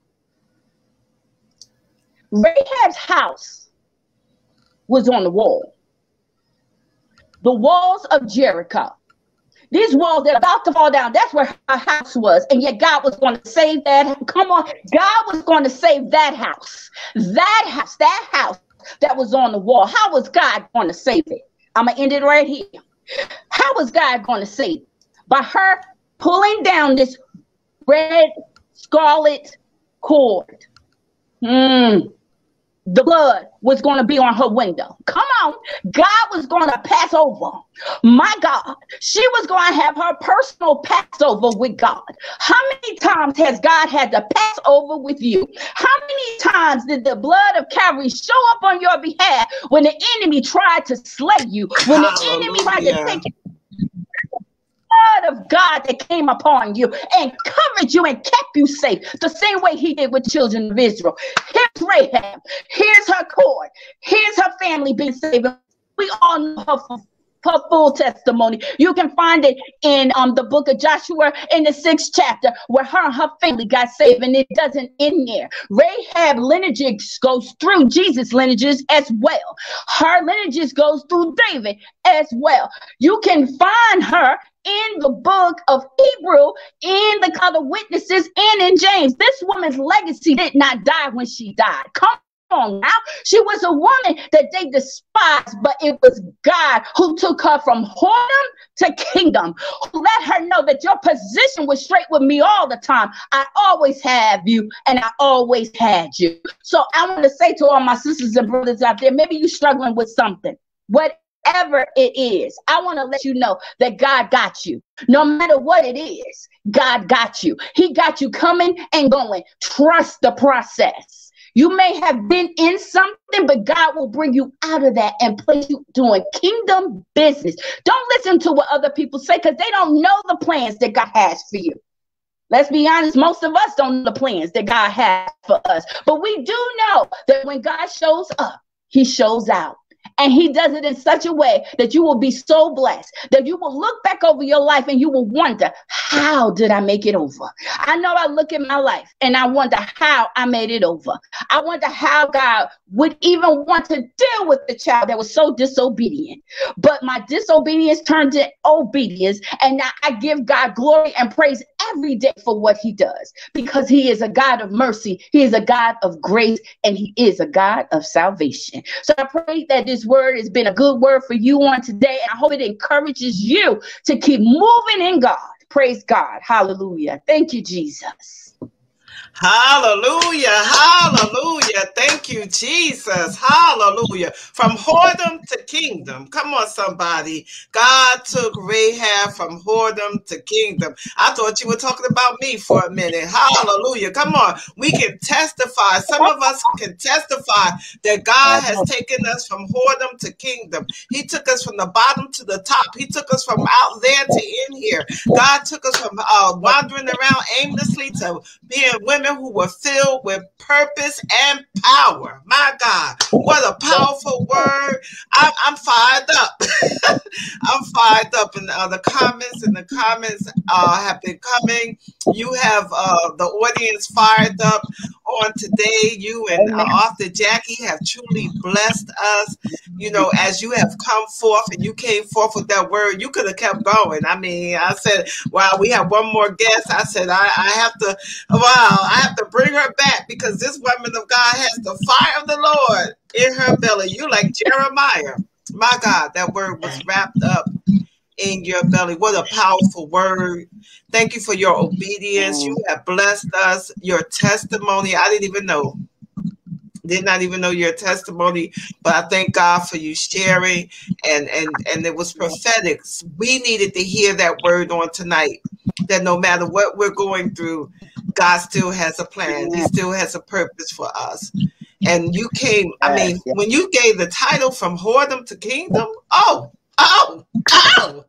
Rahab's house was on the wall. The walls of Jericho. These walls that are about to fall down, that's where her house was. And yet God was going to save that. Come on. God was going to save that house. That house, that house that was on the wall. How was God going to save it? I'm going to end it right here. How was God going to save it? By her pulling down this red scarlet cord. Mm. The blood was going to be on her window. Come on. God was going to pass over. My God. She was going to have her personal Passover with God. How many times has God had to pass over with you? How many times did the blood of Calvary show up on your behalf when the enemy tried to slay you? When the Hallelujah. enemy tried to take you? Of God that came upon you and covered you and kept you safe the same way he did with the children of Israel. Here's Rahab. Here's her cord. Here's her family being saved. We all know her, her full testimony. You can find it in um, the book of Joshua in the sixth chapter where her and her family got saved, and it doesn't end there. Rahab lineages goes through Jesus' lineages as well. Her lineages goes through David as well. You can find her in the book of Hebrew, in the other witnesses, and in James. This woman's legacy did not die when she died. Come on now. She was a woman that they despised, but it was God who took her from whoredom to kingdom, who let her know that your position was straight with me all the time. I always have you, and I always had you. So I want to say to all my sisters and brothers out there, maybe you're struggling with something. What Whatever it is, I want to let you know that God got you. No matter what it is, God got you. He got you coming and going. Trust the process. You may have been in something, but God will bring you out of that and place you doing kingdom business. Don't listen to what other people say because they don't know the plans that God has for you. Let's be honest, most of us don't know the plans that God has for us. But we do know that when God shows up, he shows out. And he does it in such a way that you will be so blessed that you will look back over your life and you will wonder, how did I make it over? I know I look at my life and I wonder how I made it over. I wonder how God would even want to deal with the child that was so disobedient. But my disobedience turned to obedience. And now I give God glory and praise every day for what he does, because he is a God of mercy. He is a God of grace, and he is a God of salvation. So I pray that this word has been a good word for you on today. And I hope it encourages you to keep moving in God. Praise God. Hallelujah. Thank you, Jesus. Hallelujah. Hallelujah. Thank you, Jesus. Hallelujah. From whoredom to kingdom. Come on, somebody. God took Rahab from whoredom to kingdom. I thought you were talking about me for a minute. Hallelujah. Come on. We can testify. Some of us can testify that God has taken us from whoredom to kingdom. He took us from the bottom to the top. He took us from out there to in here. God took us from uh, wandering around aimlessly to being women women who were filled with purpose and power. My God, what a powerful word. I'm, I'm fired up. I'm fired up. And uh, the comments and the comments uh, have been coming. You have uh, the audience fired up on today. You and uh, Author Jackie have truly blessed us. You know, as you have come forth and you came forth with that word, you could have kept going. I mean, I said, wow, we have one more guest. I said, I, I have to, wow, I have to bring her back because this woman of God has the fire of the Lord in her belly. You like Jeremiah. My God, that word was wrapped up in your belly. What a powerful word. Thank you for your obedience. You have blessed us. Your testimony, I didn't even know. Did not even know your testimony, but I thank God for you sharing, and and and it was prophetic. We needed to hear that word on tonight, that no matter what we're going through, God still has a plan. He still has a purpose for us. And you came, I mean, when you gave the title From Whoredom to Kingdom, oh, oh, oh,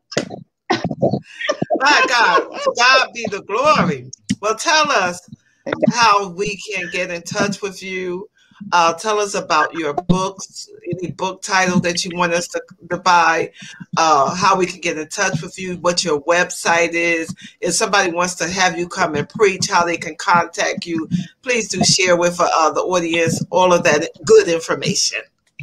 my God, to God be the glory. Well, tell us how we can get in touch with you. Uh, tell us about your books, any book title that you want us to, to buy, uh, how we can get in touch with you, what your website is. If somebody wants to have you come and preach, how they can contact you, please do share with uh, the audience all of that good information.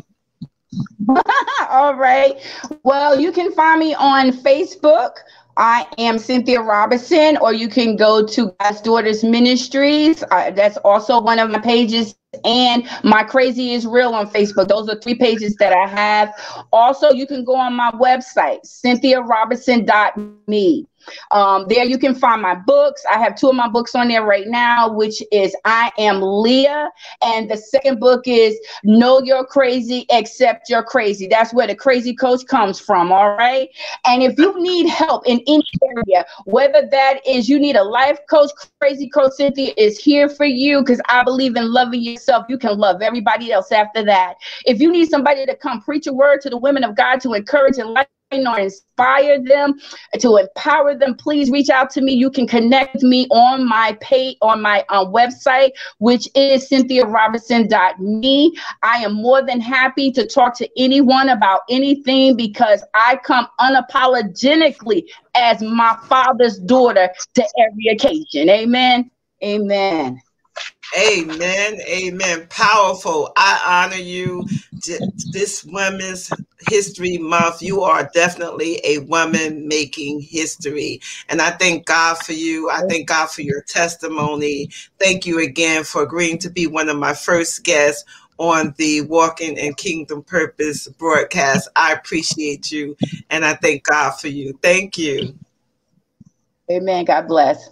All right. Well, you can find me on Facebook. I am Cynthia Robinson, or you can go to God's Daughters Ministries. Uh, that's also one of my pages. And My Crazy is Real on Facebook. Those are three pages that I have. Also, you can go on my website, cynthia robinson dot me. Um, there you can find my books. I have two of my books on there right now, which is I Am Leah. And the second book is Know You're Crazy, Accept You're Crazy. That's where the crazy coach comes from. All right. And if you need help in any area, whether that is you need a life coach, Crazy Coach Cynthia is here for you, because I believe in loving yourself. You can love everybody else after that. If you need somebody to come preach a word to the women of God to encourage and lighten or inspire them, to empower them, please reach out to me. You can connect with me on my page, on my uh, website, which is cynthia robinson dot me. I am more than happy to talk to anyone about anything, because I come unapologetically as my Father's daughter to every occasion. Amen. Amen. Amen. Amen. Powerful. I honor you. This Women's History Month, you are definitely a woman making history. And I thank God for you. I thank God for your testimony. Thank you again for agreeing to be one of my first guests on the Walking in Kingdom Purpose broadcast. I appreciate you, and I thank God for you. Thank you. Amen. God bless.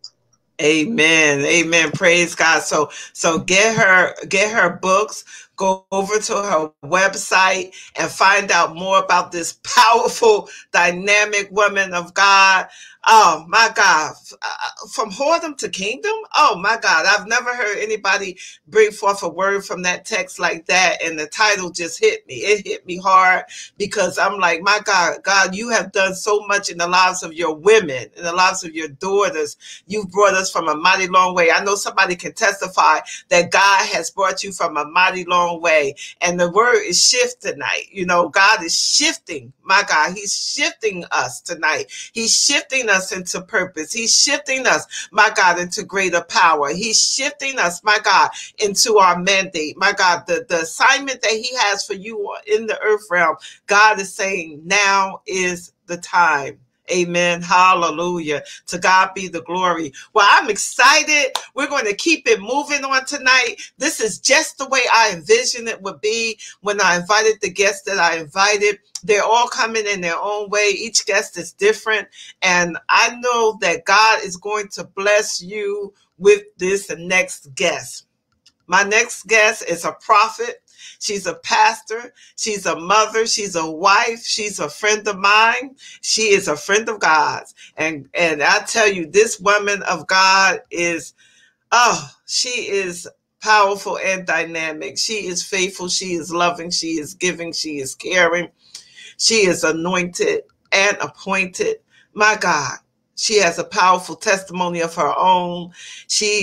Amen. Amen. Praise God. So, so get her, get her books, go over to her website and find out more about this powerful, dynamic woman of God. Oh my God. From whoredom to kingdom. Oh my God. I've never heard anybody bring forth a word from that text like that. And the title just hit me. It hit me hard, because I'm like, my God, God, you have done so much in the lives of your women, in the lives of your daughters. You've brought us from a mighty long way. I know somebody can testify that God has brought you from a mighty long way. And the word is shift tonight. You know, God is shifting. My God, he's shifting us tonight. He's shifting us into purpose. He's shifting us, my God, into greater power. He's shifting us, my God, into our mandate. My God, the, the assignment that he has for you in the earth realm, God is saying now is the time. Amen. Hallelujah. To God be the glory. Well, I'm excited. We're going to keep it moving on tonight. This is just the way I envisioned it would be when I invited the guests that I invited. They're all coming in their own way. Each guest is different. And I know that God is going to bless you with this next guest. My next guest is a prophet. She's a pastor. She's a mother. She's a wife. She's a friend of mine. She is a friend of God's. And, and I tell you, this woman of God is, oh, she is powerful and dynamic. She is faithful. She is loving. She is giving. She is caring. She is anointed and appointed. My God, she has a powerful testimony of her own. She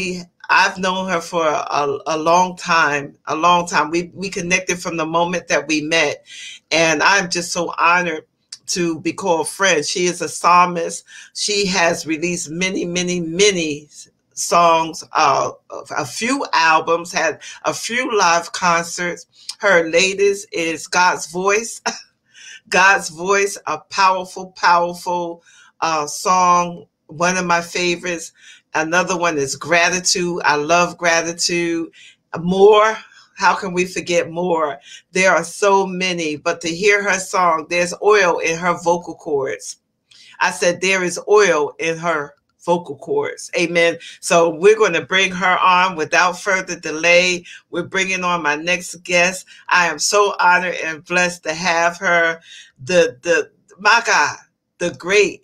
I've known her for a, a long time, a long time. We we connected from the moment that we met, and I'm just so honored to be called friend. She is a psalmist. She has released many, many, many songs, uh, a few albums, had a few live concerts. Her latest is God's Voice. God's Voice, a powerful, powerful uh, song. One of my favorites. Another one is Gratitude. I love Gratitude. More. How can we forget More? There are so many, but to hear her song, there's oil in her vocal cords. I said there is oil in her vocal cords. Amen. So we're going to bring her on without further delay. We're bringing on my next guest. I am so honored and blessed to have her. The, the, my God, the great,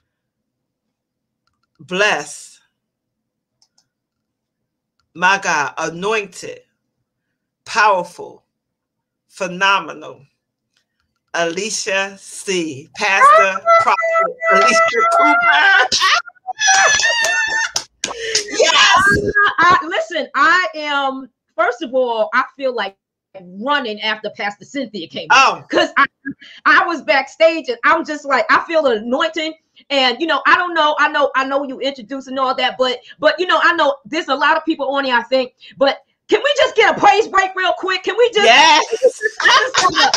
blessed, my God, anointed, powerful, phenomenal, Alicia C. Pastor Prophet Alicia Cooper. Yes. I, listen, I am, first of all, I feel like running after Pastor Cynthia came oh. because I, I was backstage and I'm just like, I feel the anointing. And, you know, I don't know. I know, I know you introduced and all that, but, but, you know, I know there's a lot of people on here, I think, but can we just get a praise break real quick? Can we just? Yes. I just wanna,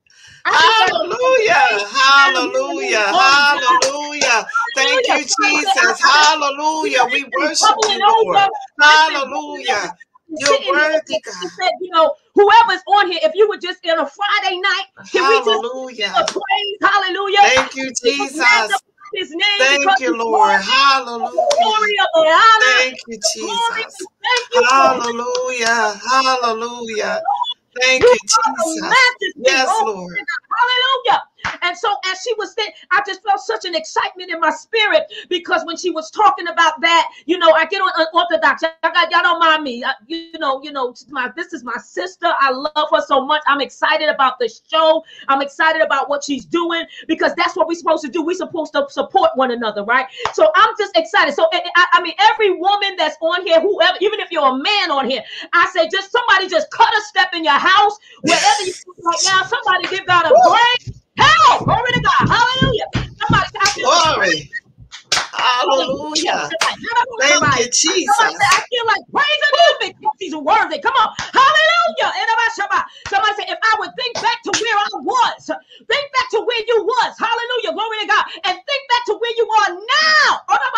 Hallelujah. Hallelujah. Hallelujah. Thank you, Jesus. Hallelujah. We worship you, Lord. Hallelujah. You're worthy, God. Said, you know, whoever's on here, if you were just in a Friday night, can hallelujah. we just give a praise? Hallelujah. Thank you, Jesus. His name. Thank you, Lord. Hallelujah. Thank you, Jesus. Thank you, hallelujah. Hallelujah. Thank you, Jesus. Yes, Lord. Hallelujah. And so as she was saying, I just felt such an excitement in my spirit because when she was talking about that, you know, I get on Orthodox. Y'all, y'all don't mind me. I, you know, you know, my this is my sister. I love her so much. I'm excited about the show. I'm excited about what she's doing because that's what we're supposed to do. We're supposed to support one another, right? So I'm just excited. So I, I mean, every woman that's on here, whoever, even if you're a man on here, I say just somebody just cut a step in your house, wherever you are right now. Somebody give God a praise. Hey, glory to God. Hallelujah. Somebody, I feel glory. Hallelujah. Thank you, Jesus. I feel like praising you because he's worthy. Come on. Hallelujah. Somebody say, if I would think back to where I was, think back to where you was. Hallelujah. Glory to God. And think back to where you are now.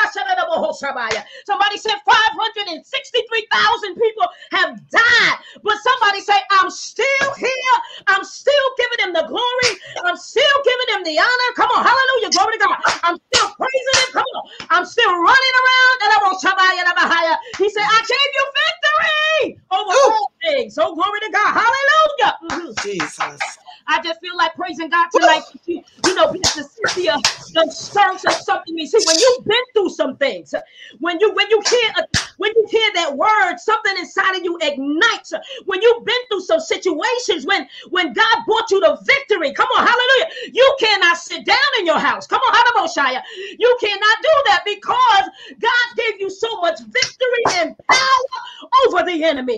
Somebody said five hundred sixty-three thousand people have died. But somebody say, I'm still here. I'm still giving him the glory. I'm still giving him the honor. Come on. Hallelujah. Glory to God. I'm still praising him. Come on. I'm still running around. And I won't He said, I gave you victory over Ooh. all things. So glory to God. Hallelujah. Mm-hmm. Jesus. I just feel like praising God tonight. You, you know, Pastor Cynthia done stirred something in me. See, when you've been through some things, when you when you hear a, when you hear that word, something inside of you ignites. When you've been through some situations, when when God brought you to victory, come on, hallelujah. You cannot sit down in your house. Come on, hallelujah. You cannot do that because God gave you so much victory and power over the enemy.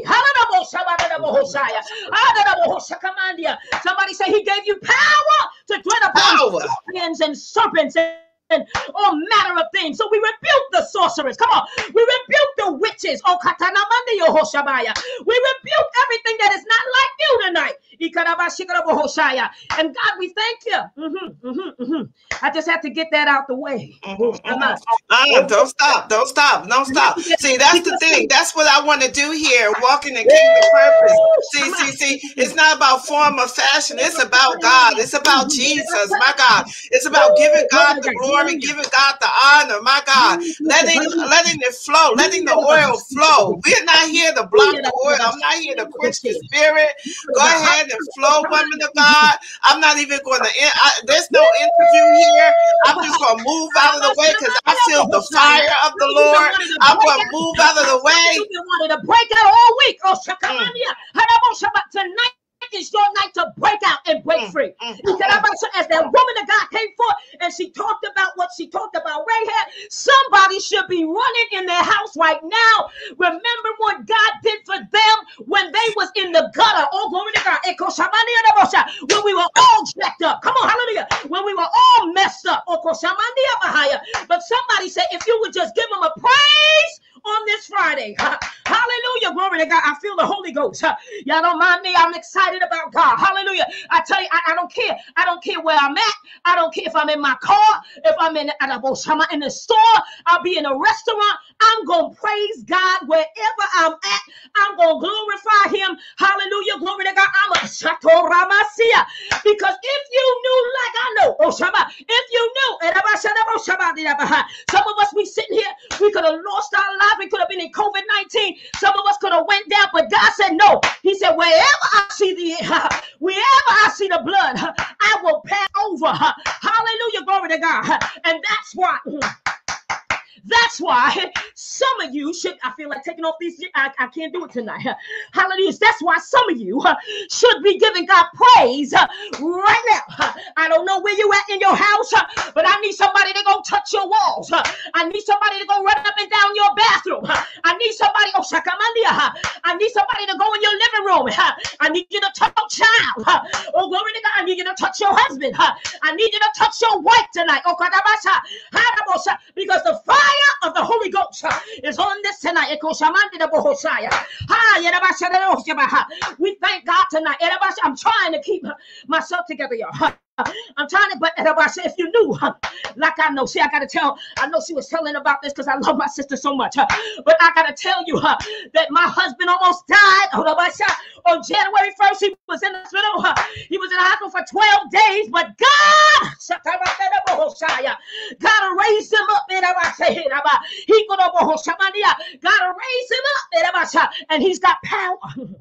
Somebody say he gave you power to tread upon scorpions and serpents and and all manner of things. So we rebuke the sorcerers. Come on. We rebuke the witches. Oh, Katanamandi Yehoshabaya. We rebuke everything that is not like you tonight. And God, we thank you. Mm-hmm, mm-hmm, mm-hmm. I just have to get that out the way. Mm-hmm, mm-hmm. Uh, don't stop. Don't stop. Don't stop. See, that's the thing. That's what I want to do here. Walking in kingdom purpose. See, see, see. It's not about form or fashion. It's about God. It's about Jesus. My God. It's about giving God the glory, giving God the honor. My God. Letting, letting it flow. Letting the oil flow. We're not here to block the oil. I'm not here to quench the spirit. Go ahead and flow, woman of God. I'm not even going to, there's no interview here. I'm just going to move out of the way because I feel the fire of the Lord. I'm going to move out of the way. You've been wanting to break out all week. Oh, mm. Tonight is your night to break out and break Mm, free. mm, He said, mm. as that woman of God came forth and she talked about what she talked about Rahab, somebody should be running in their house right now. Remember what God did for them when they was in the gutter. Oh, glory to God. When we were all jacked up. Come on, hallelujah. When we were all messed up. But somebody said, if you would just give them a praise on this Friday. Hallelujah. Glory to God. I feel the Holy Ghost. Y'all don't mind me. I'm excited about God. Hallelujah. I tell you, I, I don't care. I don't care where I'm at. I don't care if I'm in my car, if I'm in, in the store, I'll be in a restaurant. I'm going to praise God wherever I'm at. I'm going to glorify him. Hallelujah. Glory to God. I'm a Shatoramasia. Because if you knew like I know, oh Shabbat, if you knew, some of us, we sitting here, we could have lost our lives. We could have been in COVID nineteen. Some of us could have went down, but God said no. He said, wherever I see the, wherever I see the blood, I will pass over. Hallelujah, glory to God. And that's why. That's why some of you should, I feel like taking off these, I, I can't do it tonight. Hallelujah. That's why some of you should be giving God praise right now. I don't know where you at in your house, but I need somebody to go touch your walls. I need somebody to go run up and down your bathroom. I need somebody, oh, Shakamandia. I need somebody to go in your living room. I need you to touch your child. Oh, glory to God. I need you to touch your husband. I need you to touch your wife tonight. Oh, because the fire of the Holy Ghost is on this tonight. We thank God tonight. I'm trying to keep myself together, y'all. I'm trying to, but if you knew, like I know, see, I got to tell, I know she was telling about this because I love my sister so much, but I got to tell you that my husband almost died on January first. He was in the hospital. He was in the hospital for twelve days, but God, God raised him up. He could have God raised him up, and he's got power.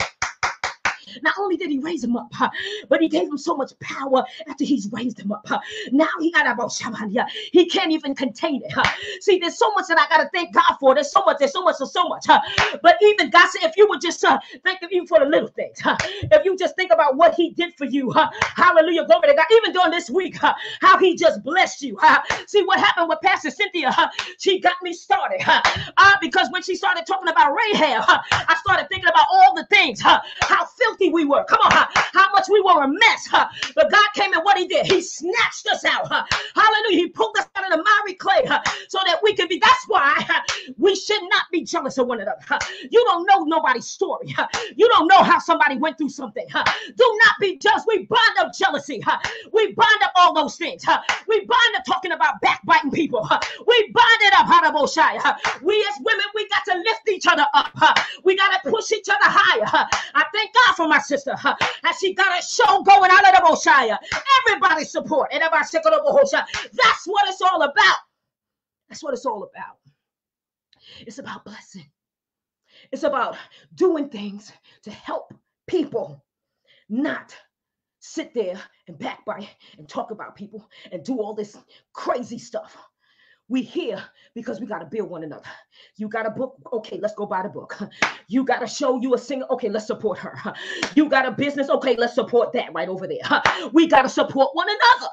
Not only did he raise him up, but he gave him so much power after he's raised him up. Now he got about Shamania. He can't even contain it. See, there's so much that I got to thank God for. There's so much, there's so much, there's so much. But even God said, if you would just uh, thank him even for the little things, if you just think about what he did for you, hallelujah, glory to God, even during this week, how he just blessed you. See what happened with Pastor Cynthia? She got me started. Uh, because when she started talking about Rahab, I started thinking about all the things, how filthy we were. Come on, huh? How much we were a mess. Huh? But God came and what he did, he snatched us out. Huh? Hallelujah. He pulled us out of the miry clay huh? so that we can be. That's why huh? we should not be jealous of one another. Huh? You don't know nobody's story. Huh? You don't know how somebody went through something. Huh? Do not be jealous. We bind up jealousy. Huh? We bind up all those things. Huh? We bind up talking about backbiting people. Huh? We bind it up. Huh? We as women, we got to lift each other up. Huh? We got to push each other higher. Huh? I thank God for my sister, huh? And she got a show going out of the Mosiah. Everybody support. That's what it's all about. That's what it's all about. It's about blessing. It's about doing things to help people, not sit there and backbite and talk about people and do all this crazy stuff. We here because we got to build one another. You got a book? Okay, let's go buy the book. You got a show, you a singer? Okay, let's support her. You got a business? Okay, let's support that right over there. We got to support one another.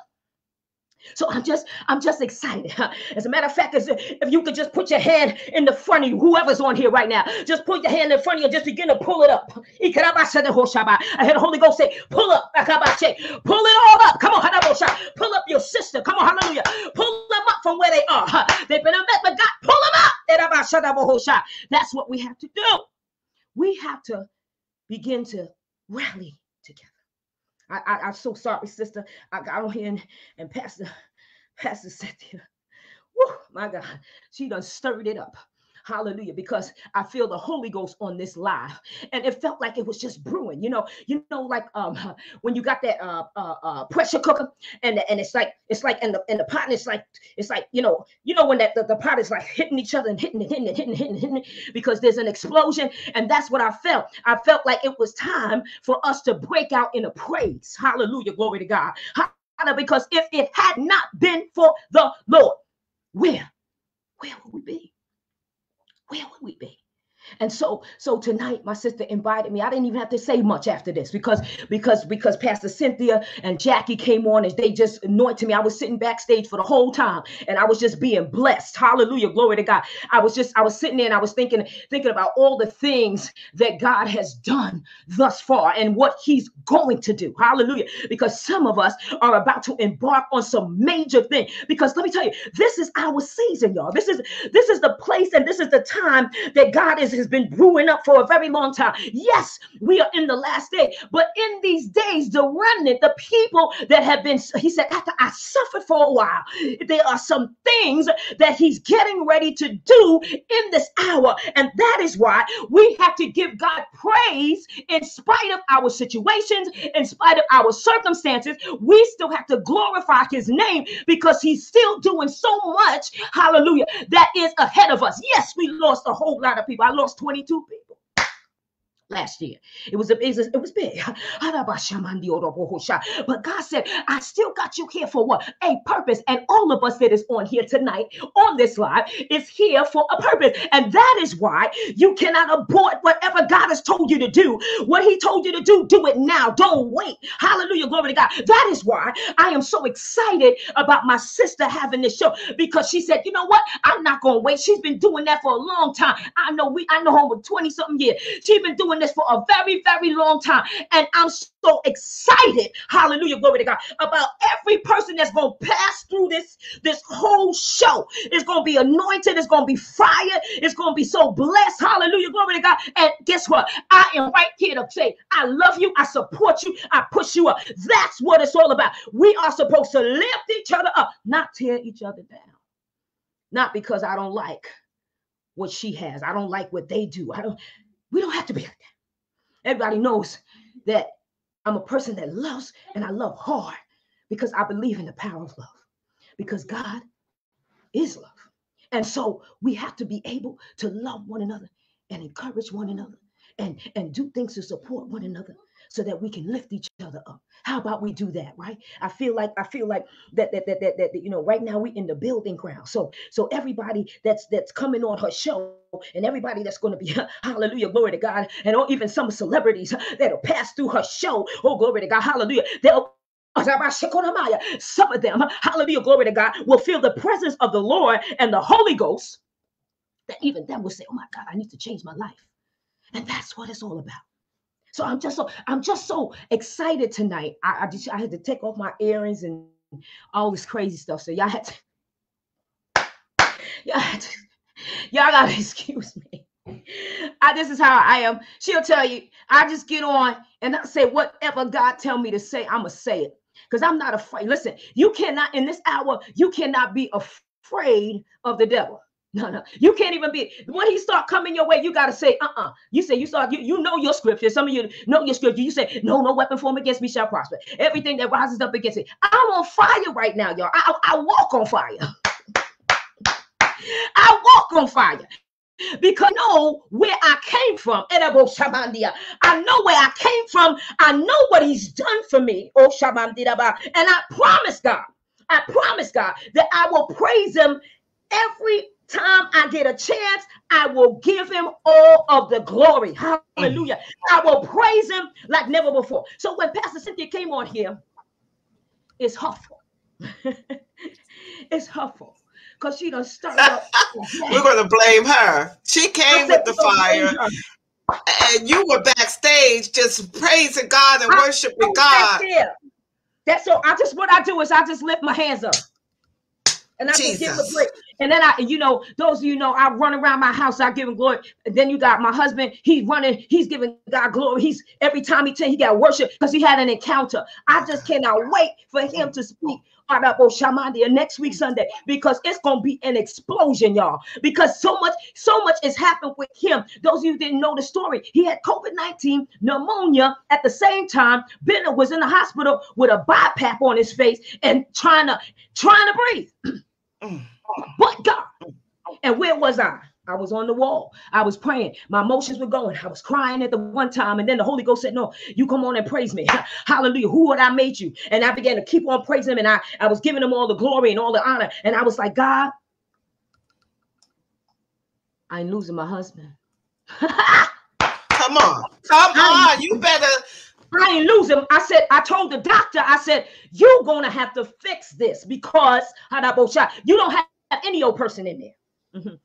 So I'm just, I'm just excited. As a matter of fact, if you could just put your hand in the front of you, whoever's on here right now, just put your hand in front of you and just begin to pull it up. I heard the Holy Ghost say, pull up. Pull it all up. Come on, pull up your sister. Come on, hallelujah. Pull them up from where they are. They've been a mess, but God, pull them up. That's what we have to do. We have to begin to rally together. I, I, I'm so sorry, sister. I got on here and, and Pastor, Pastor Cynthia, woo, my God, she done stirred it up. Hallelujah, because I feel the Holy Ghost on this live, and it felt like it was just brewing. You know, you know, like um when you got that uh uh, uh pressure cooker, and and it's like it's like in the in the pot, and it's like it's like you know you know when that the, the pot is like hitting each other and hitting it, hitting it, hitting it, hitting it, hitting it, because there's an explosion, and that's what I felt. I felt like it was time for us to break out in a praise. Hallelujah, glory to God. Hallelujah, because if it had not been for the Lord, where where would we be? Where would we be? And so, so tonight, my sister invited me. I didn't even have to say much after this because, because, because Pastor Cynthia and Jackie came on and they just anointed me. I was sitting backstage for the whole time and I was just being blessed. Hallelujah, glory to God. I was just, I was sitting there and I was thinking, thinking about all the things that God has done thus far and what He's going to do. Hallelujah, because some of us are about to embark on some major thing. Because let me tell you, this is our season, y'all. This is, this is the place and this is the time that God is has been brewing up for a very long time. Yes, we are in the last day, but in these days, the remnant, the people that have been, he said, after I suffered for a while, there are some things that he's getting ready to do in this hour. And that is why we have to give God praise in spite of our situations, in spite of our circumstances. We still have to glorify his name because he's still doing so much, hallelujah, that is ahead of us. Yes, we lost a whole lot of people. I lost twenty-two people last year. It was a business, it was big. But God said, I still got you here for what? A purpose. And all of us that is on here tonight, on this live, is here for a purpose. And that is why you cannot abort whatever God has told you to do. What he told you to do, do it now. Don't wait. Hallelujah. Glory to God. That is why I am so excited about my sister having this show, because she said, you know what? I'm not going to wait. She's been doing that for a long time. I know we, I know her for twenty something years. She's been doing this for a very, very long time. And I'm so excited, hallelujah, glory to God, about every person that's going to pass through this, this whole show. It's going to be anointed. It's going to be fire. It's going to be so blessed. Hallelujah, glory to God. And guess what? I am right here to say, I love you. I support you. I push you up. That's what it's all about. We are supposed to lift each other up, not tear each other down. Not because I don't like what she has. I don't like what they do. I don't, we don't have to be like that. Everybody knows that I'm a person that loves, and I love hard because I believe in the power of love, because God is love. And so we have to be able to love one another and encourage one another and, and do things to support one another so that we can lift each other up. How about we do that, right? I feel like I feel like that that that that, that you know, right now we in the building ground. So so everybody that's that's coming on her show, and everybody that's going to be, hallelujah, glory to God, and or even some celebrities that'll pass through her show, oh glory to God, hallelujah, they'll some of them, hallelujah, glory to God, will feel the presence of the Lord and the Holy Ghost, that even them will say, oh my God, I need to change my life. And that's what it's all about. So I'm just so I'm just so excited tonight. I, I just I had to take off my earrings and all this crazy stuff. So y'all had to, y'all had to, y'all gotta excuse me. I, this is how I am. She'll tell you, I just get on and I say whatever God tell me to say, I'ma say it. Because I'm not afraid. Listen, you cannot, in this hour, you cannot be afraid of the devil. No, no, you can't even be. When he start coming your way, you got to say, uh-uh. You say, you start, you, you know your scripture. Some of you know your scripture. You say, no, no weapon formed against me shall prosper. Everything that rises up against it. I'm on fire right now, y'all. I, I walk on fire. I walk on fire. Because I know where I came from. I know where I came from. I know what he's done for me. Oh, and I promise God, I promise God that I will praise him every time I get a chance. I will give him all of the glory. Hallelujah. I will praise him like never before. So when Pastor Cynthia came on here, it's hurtful. It's hurtful. Because she done stirred up. We're going to blame her. She came with the fire. And you were backstage just praising God and I, worshiping I God. That's so I just, what I do is I just lift my hands up. And I just give him a break. And then I, you know, those of you know, I run around my house, I give him glory. And then you got my husband, he's running, he's giving God glory. He's every time he tell he got worship because he had an encounter. I just cannot wait for him to speak next week Sunday, because it's gonna be an explosion, y'all. Because so much, so much has happened with him. Those of you who didn't know the story, he had COVID nineteen, pneumonia at the same time. Bennett was in the hospital with a BiPAP on his face and trying to trying to breathe. But God. And where was I? I was on the wall. I was praying. My emotions were going. I was crying at the one time. And then the Holy Ghost said, no, you come on and praise me. Hallelujah. Who would I made you? And I began to keep on praising him. And I, I was giving him all the glory and all the honor. And I was like, God, I ain't losing my husband. Come on. Come on. You better. I didn't lose him. I said, I told the doctor, I said, you're going to have to fix this because you don't have any old person in there. Mm-hmm.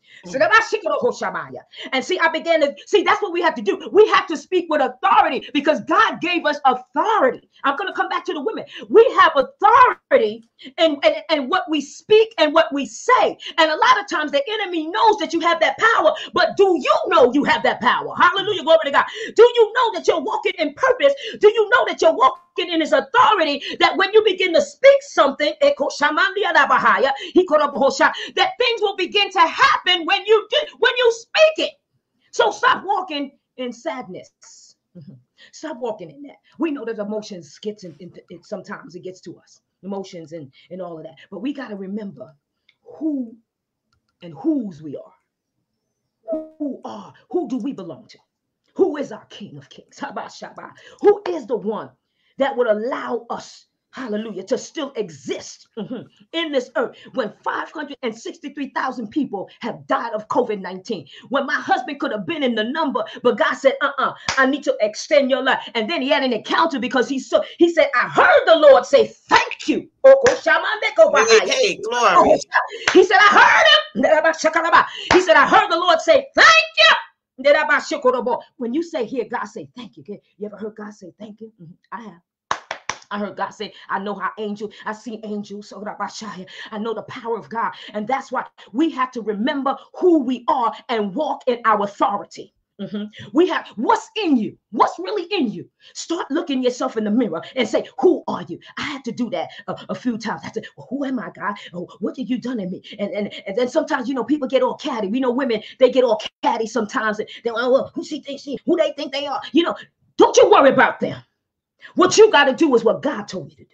And see, I began to see that's what we have to do. We have to speak with authority because God gave us authority. I'm going to come back to the women. We have authority in, in, in what we speak and what we say. And a lot of times the enemy knows that you have that power, but do you know you have that power? Hallelujah, glory to God. Do you know that you're walking in purpose? Do you know that you're walking in his authority, that when you begin to speak something, that things will begin to happen when you do, when you speak it. So stop walking in sadness. Mm-hmm. Stop walking in that. We know that emotions gets in, in, in sometimes it gets to us, emotions and and all of that. But we got to remember who and whose we are. Who are? Who do we belong to? Who is our King of Kings? Who is the one that would allow us, hallelujah, to still exist mm-hmm, in this earth when five hundred sixty-three thousand people have died of COVID nineteen, when my husband could have been in the number, but God said, uh-uh, I need to extend your life. And then he had an encounter because he saw, he said, I heard the Lord say, thank you. Hey, glory. He said, I heard him. He said, I heard the Lord say, thank you. When you say here, God say, thank you. You ever heard God say, thank you? Mm-hmm. I have. I heard God say, I know how angels, I see angels. I know the power of God. And that's why we have to remember who we are and walk in our authority. Mm-hmm. We have what's in you, what's really in you. Start looking yourself in the mirror and say, who are you? I had to do that a, a few times. I said, well, who am I, God? Oh, what have you done in me? And, and and then sometimes, you know, people get all catty. We know women, they get all catty sometimes. They're like, well, who she thinks she, who they think they are? You know, don't you worry about them. What you got to do is what God told you to do.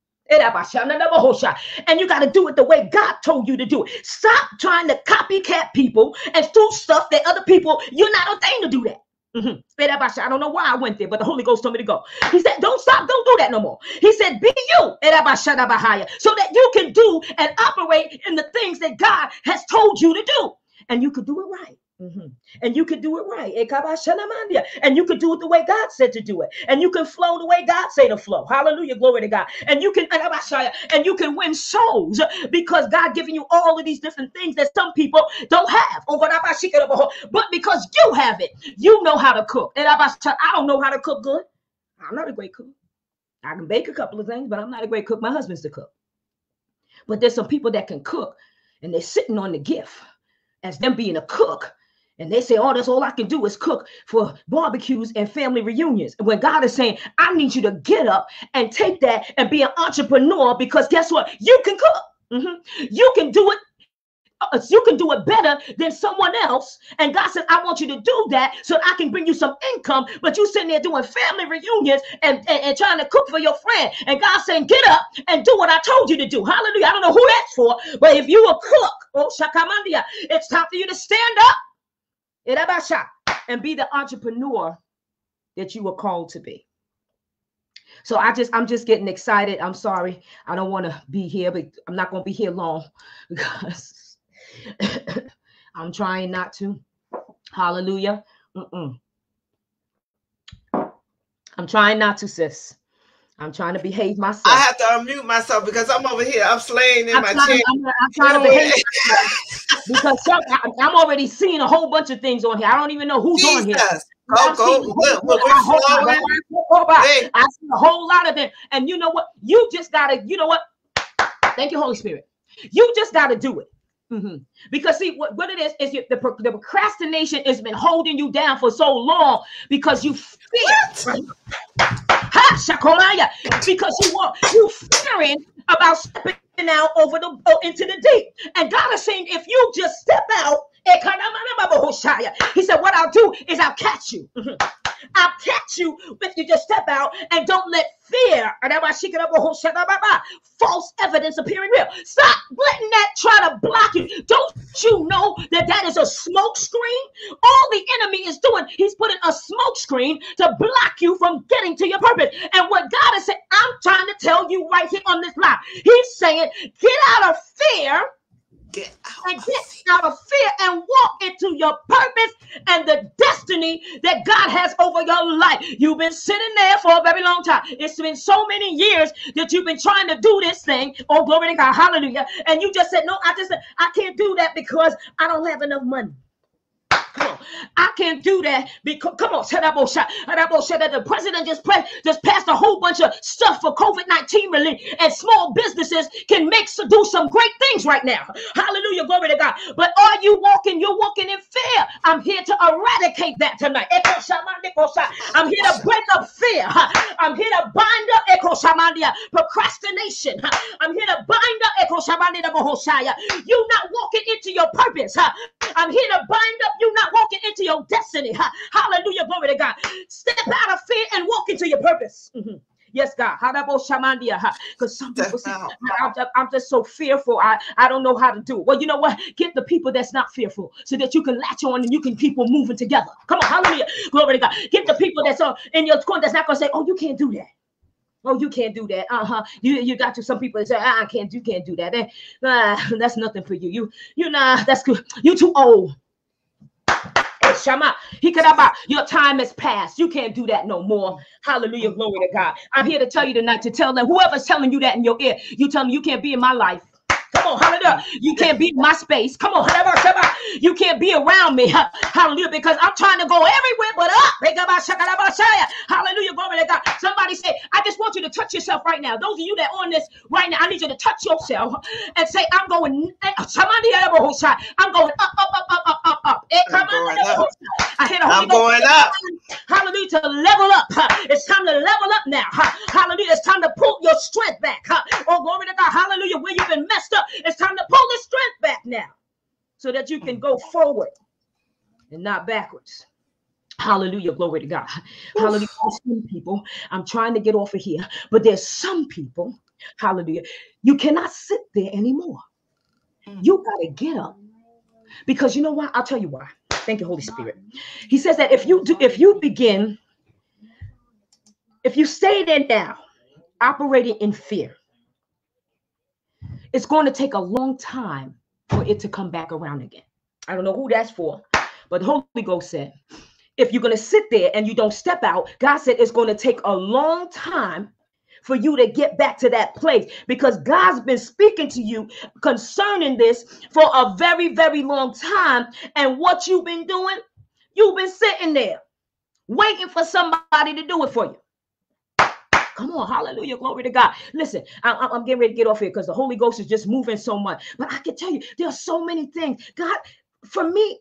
And you got to do it the way God told you to do it. Stop trying to copycat people and do stuff that other people, you're not ordained to do that. Mm-hmm. I don't know why I went there, but the Holy Ghost told me to go. He said, don't stop, don't do that no more. He said, be you, so that you can do and operate in the things that God has told you to do. And you could do it right. Mm-hmm. And you can do it right. And you can do it the way God said to do it. And you can flow the way God said to flow. Hallelujah. Glory to God. And you can and you can win souls because God giving you all of these different things that some people don't have. But because you have it, you know how to cook. And I don't know how to cook good. I'm not a great cook. I can bake a couple of things, but I'm not a great cook. My husband's the cook. But there's some people that can cook and they're sitting on the gift as them being a cook. And they say, oh, that's all I can do is cook for barbecues and family reunions. And when God is saying, I need you to get up and take that and be an entrepreneur, because guess what? You can cook. Mm-hmm. You can do it. Uh, you can do it better than someone else. And God said, I want you to do that so I can bring you some income. But you sitting there doing family reunions and, and, and trying to cook for your friend. And God saying, get up and do what I told you to do. Hallelujah. I don't know who that's for, but if you a cook, oh, shakamandia, it's time for you to stand up and be the entrepreneur that you were called to be. So I just, I'm just getting excited. I'm sorry. I don't want to be here, but I'm not going to be here long because I'm trying not to. Hallelujah. Mm-mm. I'm trying not to, sis. I'm trying to behave myself. I have to unmute myself because I'm over here. I'm slaying in I'm my trying, chair. I'm, I'm trying to behave myself because some, I'm already seeing a whole bunch of things on here. I don't even know who's Jesus. on here. Go, go. Look, look, we're flowing. I, I see a whole lot of them. And you know what? You just got to, you know what? Thank you, Holy Spirit. You just got to do it. Mm-hmm. Because see, what, what it is, is you, the, the procrastination has been holding you down for so long because you fear. Ha, Shakolaya, because you want you fearing about stepping out over the uh, into the deep. And God is saying, if you just step out, he said, what I'll do is I'll catch you. Mm-hmm. I'll catch you if you just step out and don't let fear, false evidence appearing real. Stop letting that try to block you. Don't you know that that is a smoke screen? All the enemy is doing, he's putting a smoke screen to block you from getting to your purpose. And what God is saying, I'm trying to tell you right here on this line. He's saying, get out of fear Get out and of get fear. out of fear and walk into your purpose and the destiny that God has over your life. You've been sitting there for a very long time. It's been so many years that you've been trying to do this thing. Oh, glory to God. Hallelujah. And you just said, no, I just said, I can't do that because I don't have enough money. Come on. I can't do that because, come on, that the president just, pre- just passed a whole bunch of stuff for COVID nineteen relief, and small businesses can make do some great things right now. Hallelujah, glory to God. But are you walking? You're walking in fear. I'm here to eradicate that tonight. I'm here to break up fear. I'm here to bind up procrastination. I'm here to bind up you not walking into your purpose. I'm here to bind up you not walking into your destiny. Hallelujah, glory to God. Step out of fear and walk into your purpose. Mm-hmm. Yes, God. Because some people say, I'm, I'm just so fearful. I, I don't know how to do it. Well, you know what? Get the people that's not fearful so that you can latch on and you can keep on moving together. Come on, hallelujah. Glory to God. Get the people that's uh, in your corner that's not going to say, oh, you can't do that. Oh, you can't do that. Uh-huh. You you got to some people that say, ah, I can't, you can't do that. that uh, that's nothing for you. You, you nah, that's good. You too old. Shama, he could have your time has passed. You can't do that no more. Hallelujah, glory to God. I'm here to tell you tonight to tell them whoever's telling you that in your ear, you tell them you can't be in my life. Come on, hallelujah. You can't be in my space. Come on, you can't be around me. Hallelujah, because I'm trying to go everywhere but up. Hallelujah, glory to God. Somebody say, I just want you to touch yourself right now. Those of you that are on this right now, I need you to touch yourself and say, I'm going, I'm going up, up, up, up, up, up, up. I'm going up. I hear the Holy I'm going Ghost. up. Hallelujah, to level up. It's time to level up now. Hallelujah, it's time to pull your strength back. Oh, glory to God. Hallelujah, where you've been messed up, it's time to pull the strength back now so that you can go forward and not backwards. Hallelujah, glory to God. Hallelujah. Some people, I'm trying to get off of here, but there's some people, hallelujah, you cannot sit there anymore. You got to get up. Because you know what? I'll tell you why. Thank you, Holy Spirit. He says that if you do, if you begin, if you stay there now, operating in fear, it's going to take a long time for it to come back around again. I don't know who that's for, but the Holy Ghost said, if you're going to sit there and you don't step out, God said it's going to take a long time for you to get back to that place, because God's been speaking to you concerning this for a very, very long time. And what you've been doing, you've been sitting there waiting for somebody to do it for you. Come on, hallelujah, glory to God. Listen, I'm, I'm getting ready to get off here because the Holy Ghost is just moving so much. But I can tell you, there are so many things. God, for me,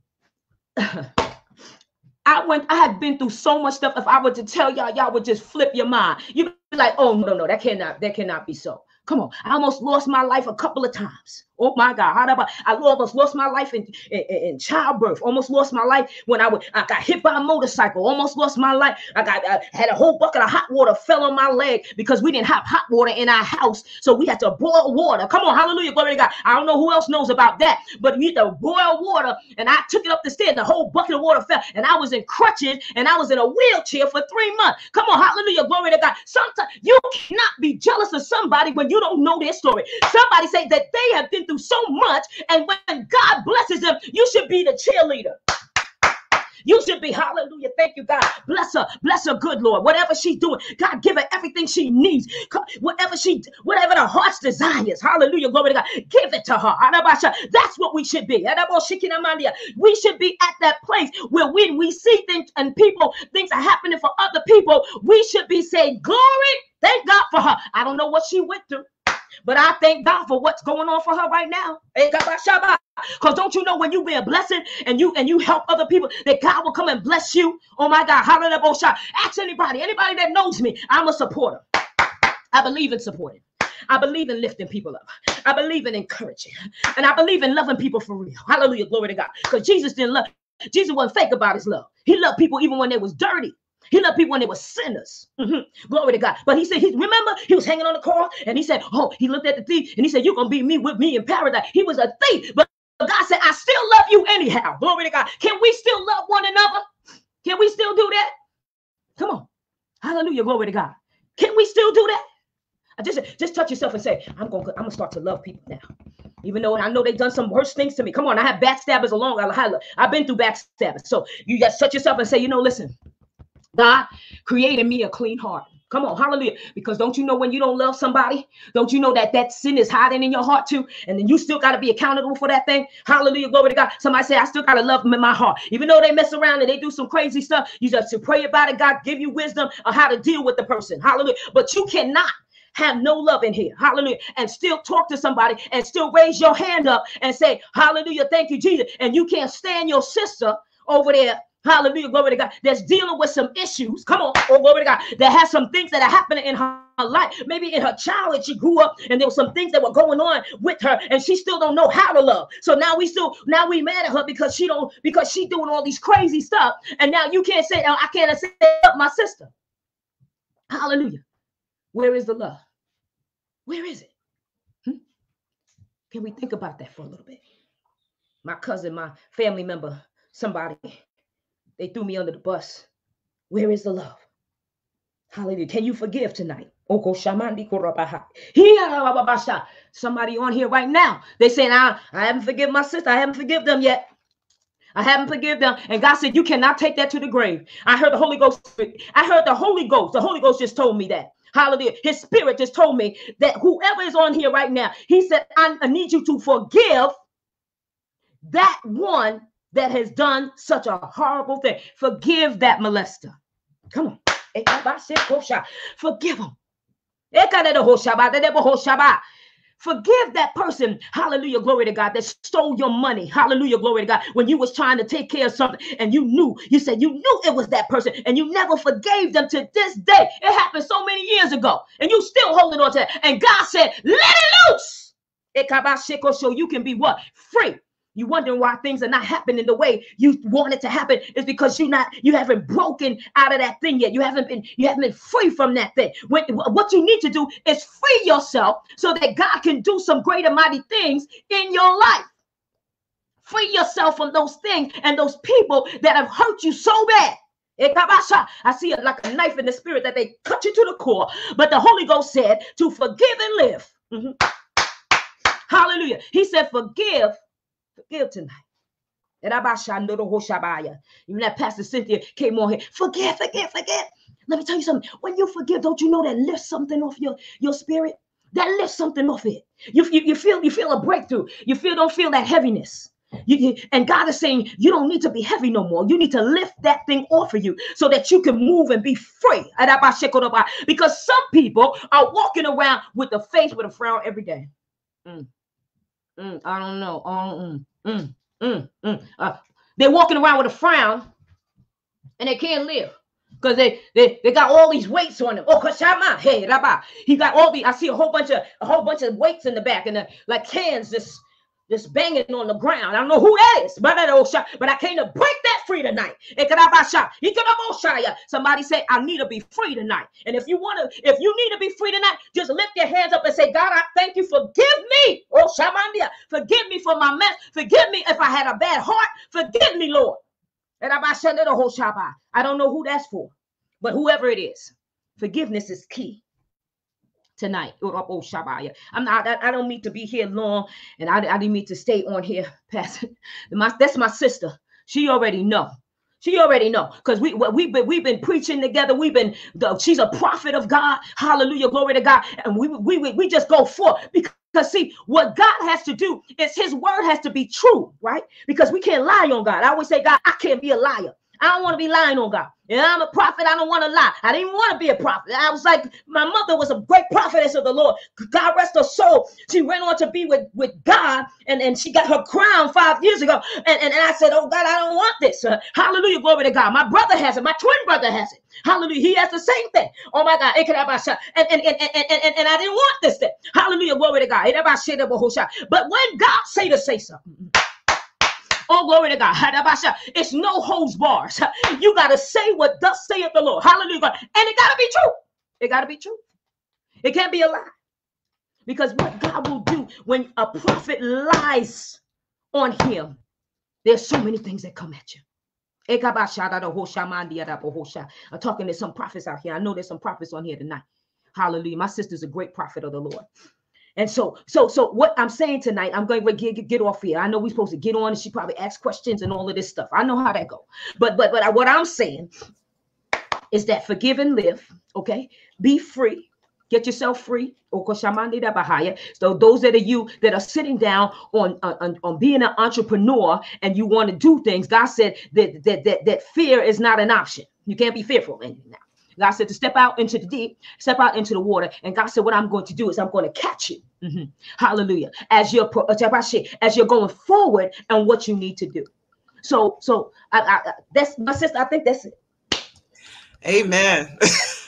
I went, I had been through so much stuff. If I were to tell y'all, y'all would just flip your mind. You'd be like, oh, no, no, that cannot, that cannot be so. Come on. I almost lost my life a couple of times. Oh my God. How about I almost lost my life in, in, in childbirth. Almost lost my life when I, would, I got hit by a motorcycle. Almost lost my life. I got I had a whole bucket of hot water fell on my leg because we didn't have hot water in our house. So we had to boil water. Come on, hallelujah, glory to God. I don't know who else knows about that, but we had to boil water, and I took it up the stairs. The whole bucket of water fell, and I was in crutches, and I was in a wheelchair for three months. Come on, hallelujah, glory to God. Sometimes you cannot be jealous of somebody when you don't know their story. Somebody say that they have been through so much, and when God blesses them, you should be the cheerleader. You should be, hallelujah, thank you, God. Bless her, bless her, good Lord. Whatever she's doing, God, give her everything she needs. Whatever she, whatever the heart's desires, hallelujah, glory to God, give it to her. That's what we should be. We should be at that place where when we see things and people, things are happening for other people, we should be saying, glory, thank God for her. I don't know what she went through, but I thank God for what's going on for her right now. Because don't you know when you be a blessing and you and you help other people, that God will come and bless you? Oh my God. Hallelujah. Ask anybody, anybody that knows me, I'm a supporter. I believe in supporting. I believe in lifting people up. I believe in encouraging. And I believe in loving people for real. Hallelujah. Glory to God. Because Jesus didn't love, Jesus wasn't fake about his love. He loved people even when they was dirty. He loved people when they were sinners. Mm-hmm. Glory to God. But he said, he, remember, he was hanging on the cross and he said, oh, he looked at the thief and he said, you're going to be me with me in paradise. He was a thief, but God said, I still love you anyhow. Glory to God. Can we still love one another? Can we still do that? Come on. Hallelujah. Glory to God. Can we still do that? I just, just touch yourself and say, I'm going to I'm going to start to love people now. Even though I know they've done some worse things to me. Come on, I have backstabbers along. I've been through backstabbers. So you just shut yourself and say, you know, listen, God created me a clean heart. Come on, hallelujah. Because don't you know when you don't love somebody, don't you know that that sin is hiding in your heart too? And then you still got to be accountable for that thing. Hallelujah, glory to God. Somebody say, I still got to love them in my heart. Even though they mess around and they do some crazy stuff, you just to pray about it. God give you wisdom on how to deal with the person. Hallelujah. But you cannot have no love in here. Hallelujah. And still talk to somebody and still raise your hand up and say, hallelujah, thank you, Jesus. And you can't stand your sister over there. Hallelujah, glory to God, that's dealing with some issues. Come on, oh, glory to God, that has some things that are happening in her life. Maybe in her childhood, she grew up and there were some things that were going on with her and she still don't know how to love. So now we still, now we mad at her because she don't, because she doing all these crazy stuff. And now you can't say, oh, I can't accept my sister. Hallelujah. Where is the love? Where is it? Hmm? Can we think about that for a little bit? My cousin, my family member, somebody, they threw me under the bus. Where is the love? Hallelujah. Can you forgive tonight? Somebody on here right now, they saying, I, I haven't forgiven my sister. I haven't forgiven them yet. I haven't forgiven them. And God said, you cannot take that to the grave. I heard the Holy Ghost. I heard the Holy Ghost. The Holy Ghost just told me that. Hallelujah. His spirit just told me that whoever is on here right now, he said, I, I need you to forgive that one that has done such a horrible thing. Forgive that molester. Come on. Forgive him. Forgive that person, hallelujah, glory to God, that stole your money, hallelujah, glory to God, when you was trying to take care of something and you knew, you said you knew it was that person and you never forgave them to this day. It happened so many years ago and you still holding on to it. And God said, let it loose. So you can be what? Free. You wondering why things are not happening the way you want it to happen is because you not you haven't broken out of that thing yet. You haven't been you haven't been free from that thing. When, what you need to do is free yourself so that God can do some great and mighty things in your life. Free yourself from those things and those people that have hurt you so bad. I see it like a knife in the spirit that they cut you to the core. But the Holy Ghost said to forgive and live. Mm-hmm. Hallelujah. He said forgive. Forgive tonight. Even that Pastor Cynthia came on here. Forgive, forgive, forgive. Let me tell you something. When you forgive, don't you know that lifts something off your, your spirit? That lifts something off it. You, you, you feel you feel a breakthrough. You feel don't feel that heaviness. You, you, and God is saying you don't need to be heavy no more. You need to lift that thing off of you so that you can move and be free. Because some people are walking around with the face with a frown every day. Mm. Mm, I don't know. Um, mm, mm, mm. Uh, they're walking around with a frown and they can't live because they, they they got all these weights on them. Oh, Kashama, hey, Rabba. He got all the. I see a whole bunch of a whole bunch of weights in the back and the, like cans just just banging on the ground. I don't know who that is, but I came to break that free tonight. Somebody say, I need to be free tonight. And if you want to, if you need to be free tonight, just lift your hands up and say, God, I thank you. Forgive me. Oh, Shamandia. Forgive me for my mess. Forgive me if I had a bad heart. Forgive me, Lord. And I don't know who that's for, but whoever it is, forgiveness is key. Tonight, I'm not. I, I don't mean to be here long, and I, I didn't mean to stay on here, Pastor. My, that's my sister. She already know. She already know because we we've been we've been preaching together. We've been. She's a prophet of God. Hallelujah, glory to God. And we we we, we just go forth because. Because see, what God has to do is his word has to be true, right? Because we can't lie on God. I always say, God, I can't be a liar. I don't want to be lying on God. And I'm a prophet. I don't want to lie. I didn't want to be a prophet. I was like, my mother was a great prophetess of the Lord. God rest her soul. She went on to be with, with God, and, and she got her crown five years ago. And, and, and I said, oh, God, I don't want this. Uh, hallelujah, glory to God. My brother has it. My twin brother has it. Hallelujah. He has the same thing. Oh, my God. And, and, and, and, and, and, and I didn't want this thing. Hallelujah, glory to God. But when God say to say something, oh, glory to God. It's no holds bars. You got to say what thus saith the Lord. Hallelujah. And it got to be true. It got to be true. It can't be a lie. Because what God will do when a prophet lies on him, there's so many things that come at you. I'm talking to some prophets out here. I know there's some prophets on here tonight. Hallelujah. My sister's a great prophet of the Lord. And so, so, so what I'm saying tonight, I'm going to get, get, get off here. I know we're supposed to get on and she probably asks questions and all of this stuff. I know how that go. But, but, but what I'm saying is that forgive and live. Okay. Be free. Get yourself free. So those that are you that are sitting down on, on, on being an entrepreneur and you want to do things, God said that, that, that, that fear is not an option. You can't be fearful anymore. God said to step out into the deep, step out into the water. And God said, what I'm going to do is I'm going to catch you. Mm-hmm. Hallelujah. As you're, as you're going forward and what you need to do. So, so I, I, that's my sister. I think that's it. Amen.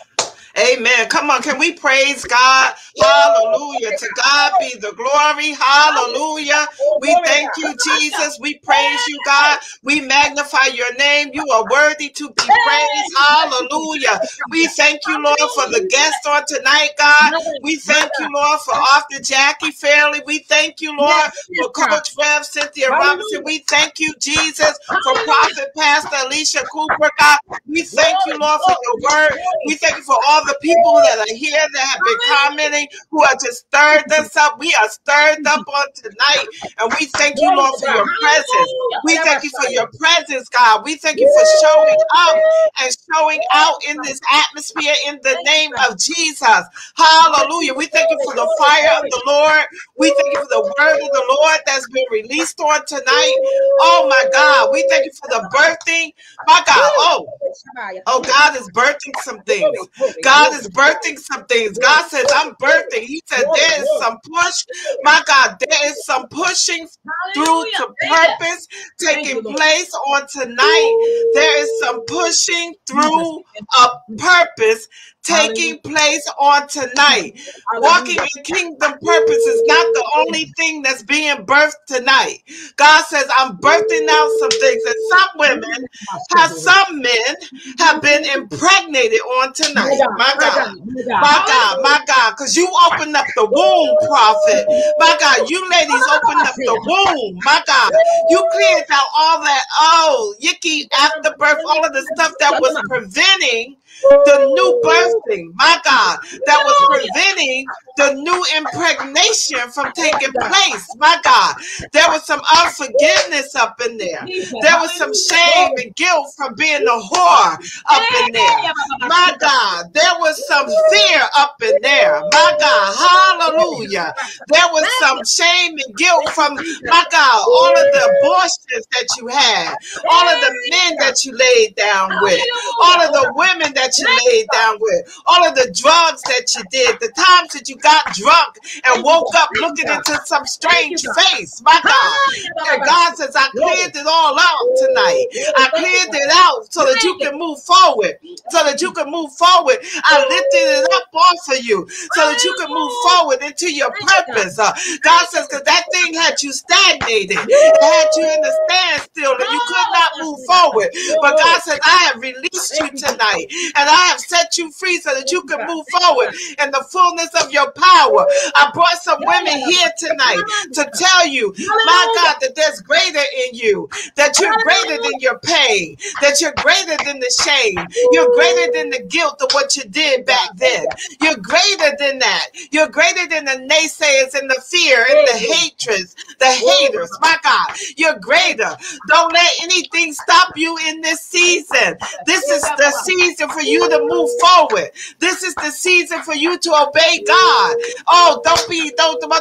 Amen. Come on. Can we praise God? Hallelujah. To God be the glory. Hallelujah. We thank you, Jesus. We praise you, God. We magnify your name. You are worthy to be praised. Hallelujah. We thank you, Lord, for the guest on tonight, God. We thank you, Lord, for Author Jacquelyn Fairley. We thank you, Lord, for Coach Rev, Cynthia Robinson. We thank you, Jesus, for Prophet Pastor Alicia Cooper, God. We thank you, Lord, for your word. We thank you for all the people that are here that have been commenting, who are just stirred us up. We are stirred up on tonight. And we thank you, Lord, for your presence. We thank you for your presence, God. We thank you for showing up and showing out in this atmosphere in the name of Jesus. Hallelujah. We thank you for the fire of the Lord. We thank you for the word of the Lord that's been released on tonight. Oh, my God. We thank you for the birthing. My God. Oh, oh, God is birthing some things. God is birthing some things. God says, I'm birthing. He said, there is some push. My God, there is some pushing through to purpose taking place on tonight. There is some pushing through a purpose taking place on tonight. Walking in kingdom purpose is not the only thing that's being birthed tonight. God says, I'm birthing out some things. And some women have, some men have been impregnated on tonight. My God, my God, my God, because you opened up the womb, prophet. My God, you ladies opened up the womb. My God, you cleared out all that, oh, yicky afterbirth, all of the stuff that was preventing the new birthing, my God, that was preventing the new impregnation from taking place. My God, there was some unforgiveness up in there. There was some shame and guilt from being a whore up in there. My God, there was some fear up in there. My God, hallelujah. There was some shame and guilt from, my God, all of the abortions that you had, all of the men that you laid down with, all of the women that you laid down with, all of the drugs that you did, the times that you got drunk and woke up looking into some strange face. My God. And God says, I cleared it all out tonight. I cleared it out so that you can move forward. So that you can move forward. I lifted it up off of you so that you can move forward into your purpose. Uh, God says, because that thing had you stagnated. It had you in the standstill and you could not move forward. But God says, I have released you tonight. And I have set you free so that you can move forward in the fullness of your power. I brought some women here tonight to tell you, my God, that there's greater in you, that you're greater than your pain, that you're greater than the shame, you're greater than the guilt of what you did back then. You're greater than that. You're greater than the naysayers and the fear and the hatreds, the haters. My God, you're greater. Don't let anything stop you in this season. This is the season for you to move forward. This is the season for you to obey God. Oh, don't be, don't, don't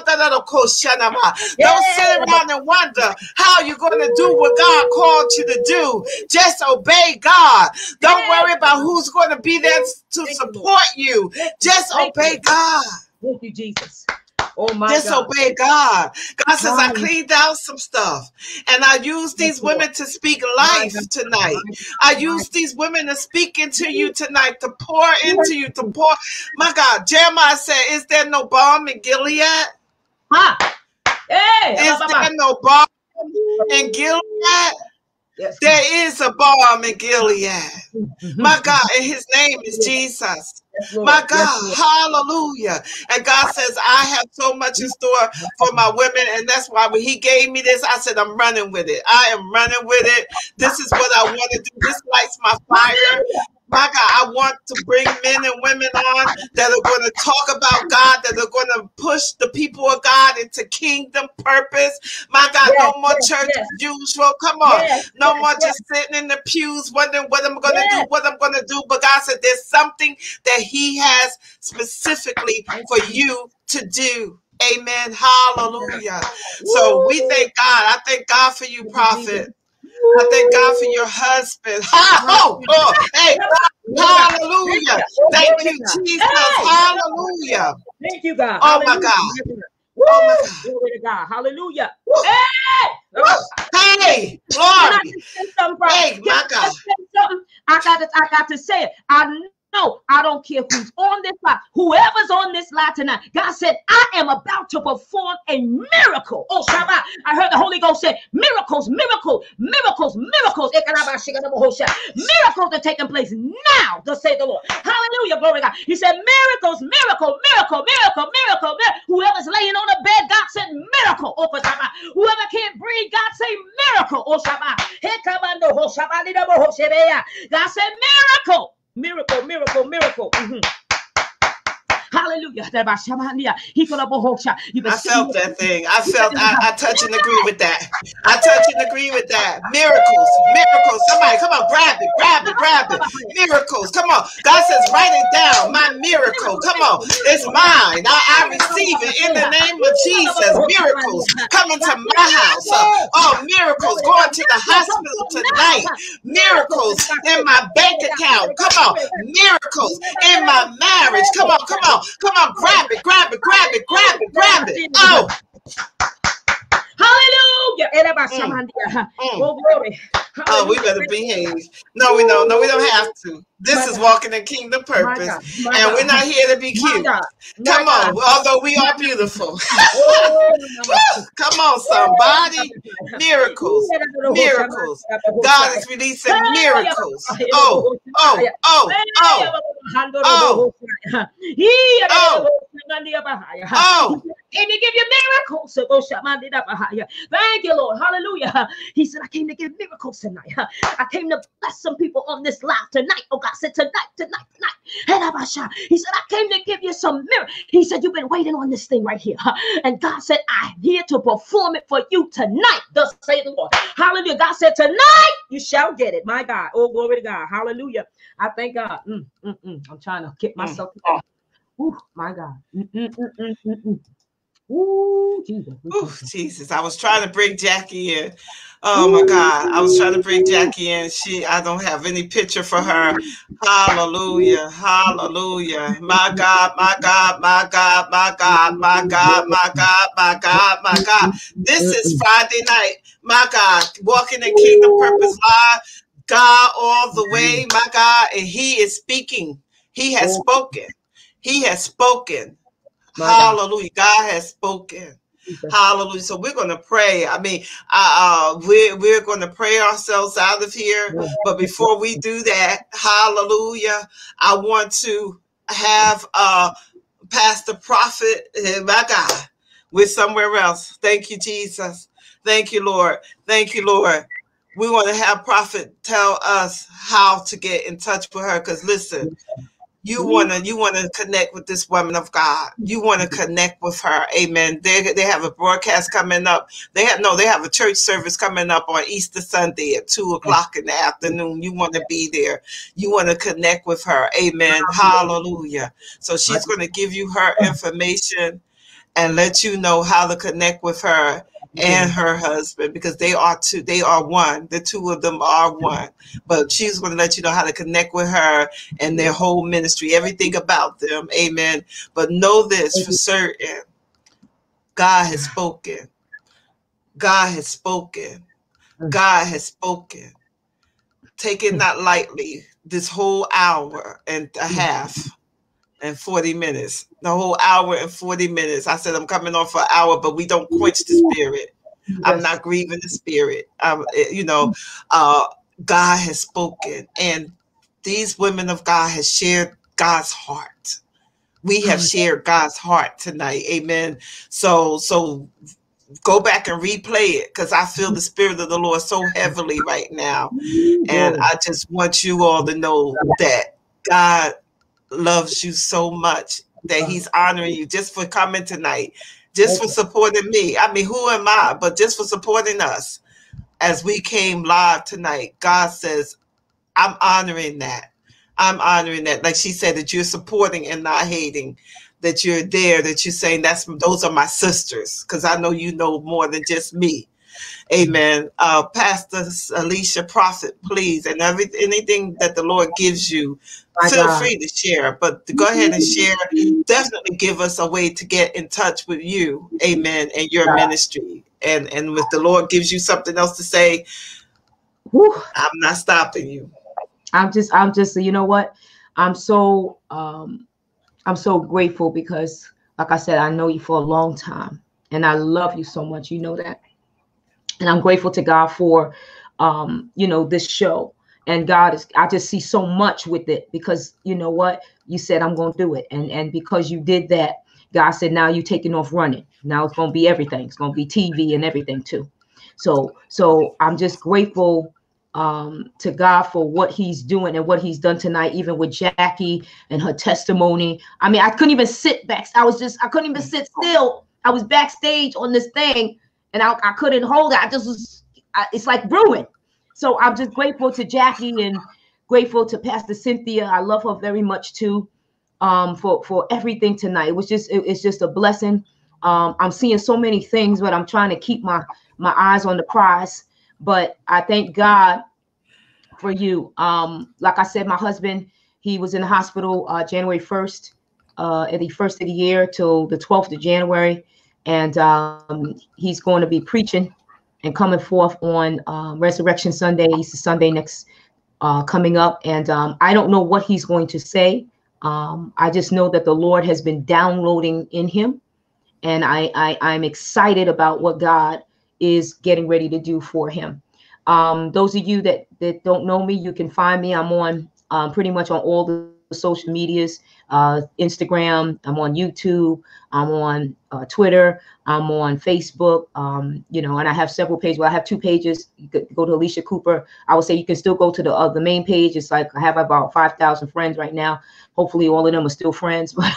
sit around and wonder how you're going to do what God called you to do. Just obey God. Don't worry about who's going to be there to support you. Just obey God. Thank you, Jesus. Oh my Disobey God. God says, I cleaned out some stuff. And I use these women to speak life tonight. I use these women to speak into you tonight, to pour into you, to pour. My God, Jeremiah said, is there no balm in Gilead? Huh? Hey, is there no balm in Gilead? Yes. There is a balm in Gilead. My God, and his name is Jesus. Yes, my God, yes, hallelujah. And God says, I have so much in store for my women. And that's why when he gave me this, I said, I'm running with it. I am running with it. This is what I want to do. This lights my fire. My God, I want to bring men and women on that are going to talk about God, that are going to push the people of God into kingdom purpose. My God, Yes, no more yes, church yes, as usual. Come on. yes, No yes, more yes, just sitting in the pews wondering what I'm going to do, yes. what I'm going to do. But God said there's something that he has specifically Thank for you, Jesus. you to do. Amen. Hallelujah. So we Woo! thank God. I thank God for you, Thank you, Jesus. prophet. I thank God for Woo! your husband. Ha, ho, Hallelujah. oh, hey, Glory to God. Thank hallelujah. you. Oh, Thank glory to you, God. Jesus. Hey! Hallelujah. Thank you, God. Oh my Hallelujah. God. Oh my Woo! God. Glory to God. Hallelujah. Woo, Hey! woo. Hey, Can I glory. just say something, bro? Hey, Can my I God. just say something? I got to, I got to say it. I know I don't care who's on this line, whoever's on this line tonight. God said, I am about to perform a miracle. Oh, Shabbat. I heard the Holy Ghost say, miracles, miracles, miracles, miracles. Miracles are taking place now, to say the Lord. Hallelujah, glory to God. He said, miracles, miracle, miracle, miracle, miracle, miracle. Whoever's laying on a bed, God said, miracle. Oh, Shabbat. Whoever can't breathe, God say, miracle. Oh, Shabbat. God said, miracle. Miracle, miracle, miracle. Mhm. Hallelujah. He could have You been I sitting felt here. that thing. I felt, I, I touch and agree with that. I touch and agree with that. Miracles, miracles. Somebody, come on, grab it, grab it, grab it. Miracles, come on. God says, write it down. My miracle, come on. It's mine. I, I receive it in the name of Jesus. Miracles coming to my house. Uh, oh, miracles going to the hospital tonight. Miracles in my bank account. Come on. Miracles in my marriage. Come on, come on, come on. Grab it, grab it, grab it, grab it, grab it. Oh, Hallelujah. mm, mm. Oh, glory. Oh, we Hallelujah. better behave. No, we don't. No, we don't have to. This My is God. walking in kingdom My purpose, God. My and we're God. not here to be My cute. God. My Come God. on, although we are beautiful. Oh, Woo! Come on, somebody. Miracles, miracles. God is releasing miracles. Oh, oh, oh, oh, oh, oh, oh. He came to give you miracles. Thank you, Lord. Hallelujah. He said, I came to give miracles tonight. I came to bless some people on this live tonight. Oh, God said, tonight, tonight, tonight. He said, I came to give you some miracles. He said, you've been waiting on this thing right here. And God said, I'm here to perform it for you tonight. Thus say the Lord. Hallelujah. God said, tonight you shall get it. My God. Oh, glory to God. Hallelujah. I thank God. Mm, mm, mm. I'm trying to keep myself together. Ooh, my God. Mm, mm, mm, mm, mm, mm. Ooh, Jesus. Ooh, Jesus. I was trying to bring Jackie in. Oh my Ooh. God. I was trying to bring Jackie in. She I don't have any picture for her. Hallelujah. Hallelujah. My God, my God, my God, my God, my God, my God, my God, my God. This is Friday night. My God. Walking in Kingdom Purpose Live. God all the way, my God. And he is speaking. He has spoken. He has spoken. My God. Hallelujah. God has spoken. Jesus. Hallelujah. So we're going to pray. I mean, uh, uh, we're, we're going to pray ourselves out of here. But before we do that, hallelujah, I want to have uh, Pastor Prophet, eh, my God, we're somewhere else. Thank you, Jesus. Thank you, Lord. Thank you, Lord. We want to have Prophet tell us how to get in touch with her. Because listen, you want to you want to connect with this woman of God. You want to connect with her. Amen. They they have a broadcast coming up. They have no, they have a church service coming up on Easter Sunday at two o'clock in the afternoon. You want to be there. You want to connect with her. Amen. Hallelujah. So she's going to give you her information and let you know how to connect with her and her husband, because they are two, they are one. The two of them are one. But she's going to let you know how to connect with her and their whole ministry, everything about them. Amen. But know this for certain. God has spoken. God has spoken. God has spoken. Take it not lightly. This whole hour and a half and forty minutes, the whole hour and forty minutes. I said I'm coming on for an hour, but we don't quench the spirit. I'm not grieving the spirit. Um, you know, uh, God has spoken, and these women of God has shared God's heart. We have shared God's heart tonight. Amen. So, so go back and replay it, because I feel the Spirit of the Lord so heavily right now. And Glory. I just want you all to know that God loves you so much, that he's honoring you just for coming tonight, just for supporting me. I mean, who am I? But just for supporting us as we came live tonight. God says, I'm honoring that. I'm honoring that. Like she said, that you're supporting and not hating, that you're there, that you're saying that's those are my sisters, because I know you know more than just me. Amen. Uh, Pastor Alicia, prophet, please, and every anything that the Lord gives you, My feel God. free to share. But to go ahead and share. Definitely give us a way to get in touch with you. Amen. And your ministry. And and if the Lord gives you something else to say, Whew. I'm not stopping you. I'm just, I'm just, you know what? I'm so, um, I'm so grateful because, like I said, I know you for a long time, and I love you so much. You know that, and I'm grateful to God for, um, you know, this show. And God is, I just see so much with it because you know what? You said I'm going to do it, and and because you did that, God said now you taking off running. Now it's going to be everything. It's going to be T V and everything too. So, so I'm just grateful um to God for what he's doing and what he's done tonight, even with Jackie and her testimony. I mean, I couldn't even sit back. I was just, I couldn't even sit still. I was backstage on this thing and I, I couldn't hold it. I just was, I, it's like brewing. So I'm just grateful to Jackie and grateful to Pastor Cynthia. I love her very much too, um, for, for everything tonight. It was just, it, it's just a blessing. Um, I'm seeing so many things, but I'm trying to keep my, my eyes on the prize. But I thank God for you. Um, like I said, my husband, he was in the hospital uh, January first, uh, at the first of the year till the twelfth of January. And um, he's going to be preaching and coming forth on um, Resurrection Sunday, Easter Sunday next uh, coming up. And um, I don't know what he's going to say. Um, I just know that the Lord has been downloading in him. And I, I, I'm excited about what God is getting ready to do for him. Um, those of you that, that don't know me, you can find me. I'm on um, pretty much on all the social medias, uh, Instagram, I'm on YouTube, I'm on uh, Twitter, I'm on Facebook, um, you know, and I have several pages. Well, I have two pages. You could go to Alicia Cooper. I would say you can still go to the uh, the main page. It's like I have about five thousand friends right now. Hopefully all of them are still friends, but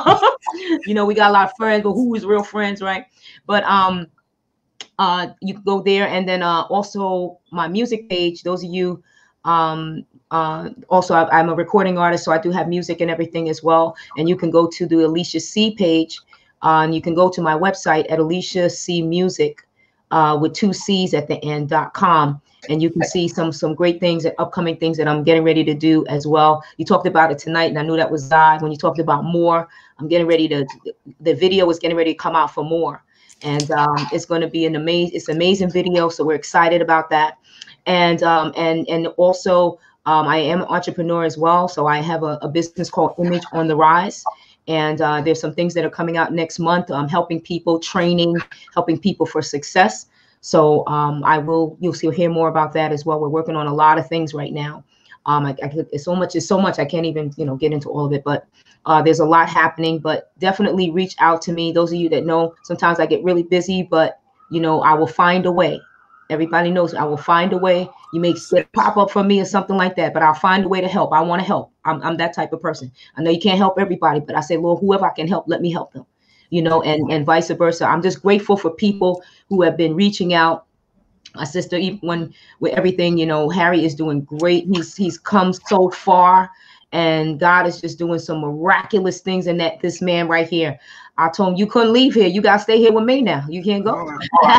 you know, we got a lot of friends, but who is real friends, right? But um, uh, you can go there, and then uh, also my music page. Those of you, um, uh, also I, I'm a recording artist, so I do have music and everything as well. And you can go to the Alicia C page, uh, and you can go to my website at Alicia C Music, uh, with two C's at the end dot com. And you can see some some great things and upcoming things that I'm getting ready to do as well. You talked about it tonight, and I knew that was God. When you talked about more, I'm getting ready to, the video is getting ready to come out for more. And um, it's going to be an amazing, it's an amazing video. So we're excited about that. And um, and and also, um, I am an entrepreneur as well. So I have a, a business called Image on the Rise. And uh, there's some things that are coming out next month. I'm helping people, training, helping people for success. So um, I will, you'll see, hear more about that as well. We're working on a lot of things right now. Um, I, I could, it's so much, it's so much, I can't even, you know, get into all of it, but uh, there's a lot happening. But definitely reach out to me. Those of you that know, sometimes I get really busy, but you know, I will find a way. Everybody knows I will find a way. You may get pop up from me or something like that, but I'll find a way to help. I want to help. I'm, I'm that type of person. I know you can't help everybody, but I say, Lord, whoever I can help, let me help them. You know, and, and vice versa. I'm just grateful for people who have been reaching out. My sister, even when with everything, you know, Harry is doing great. He's he's come so far, and God is just doing some miraculous things in that this man right here. I told him, you couldn't leave here. You gotta stay here with me now. You can't go.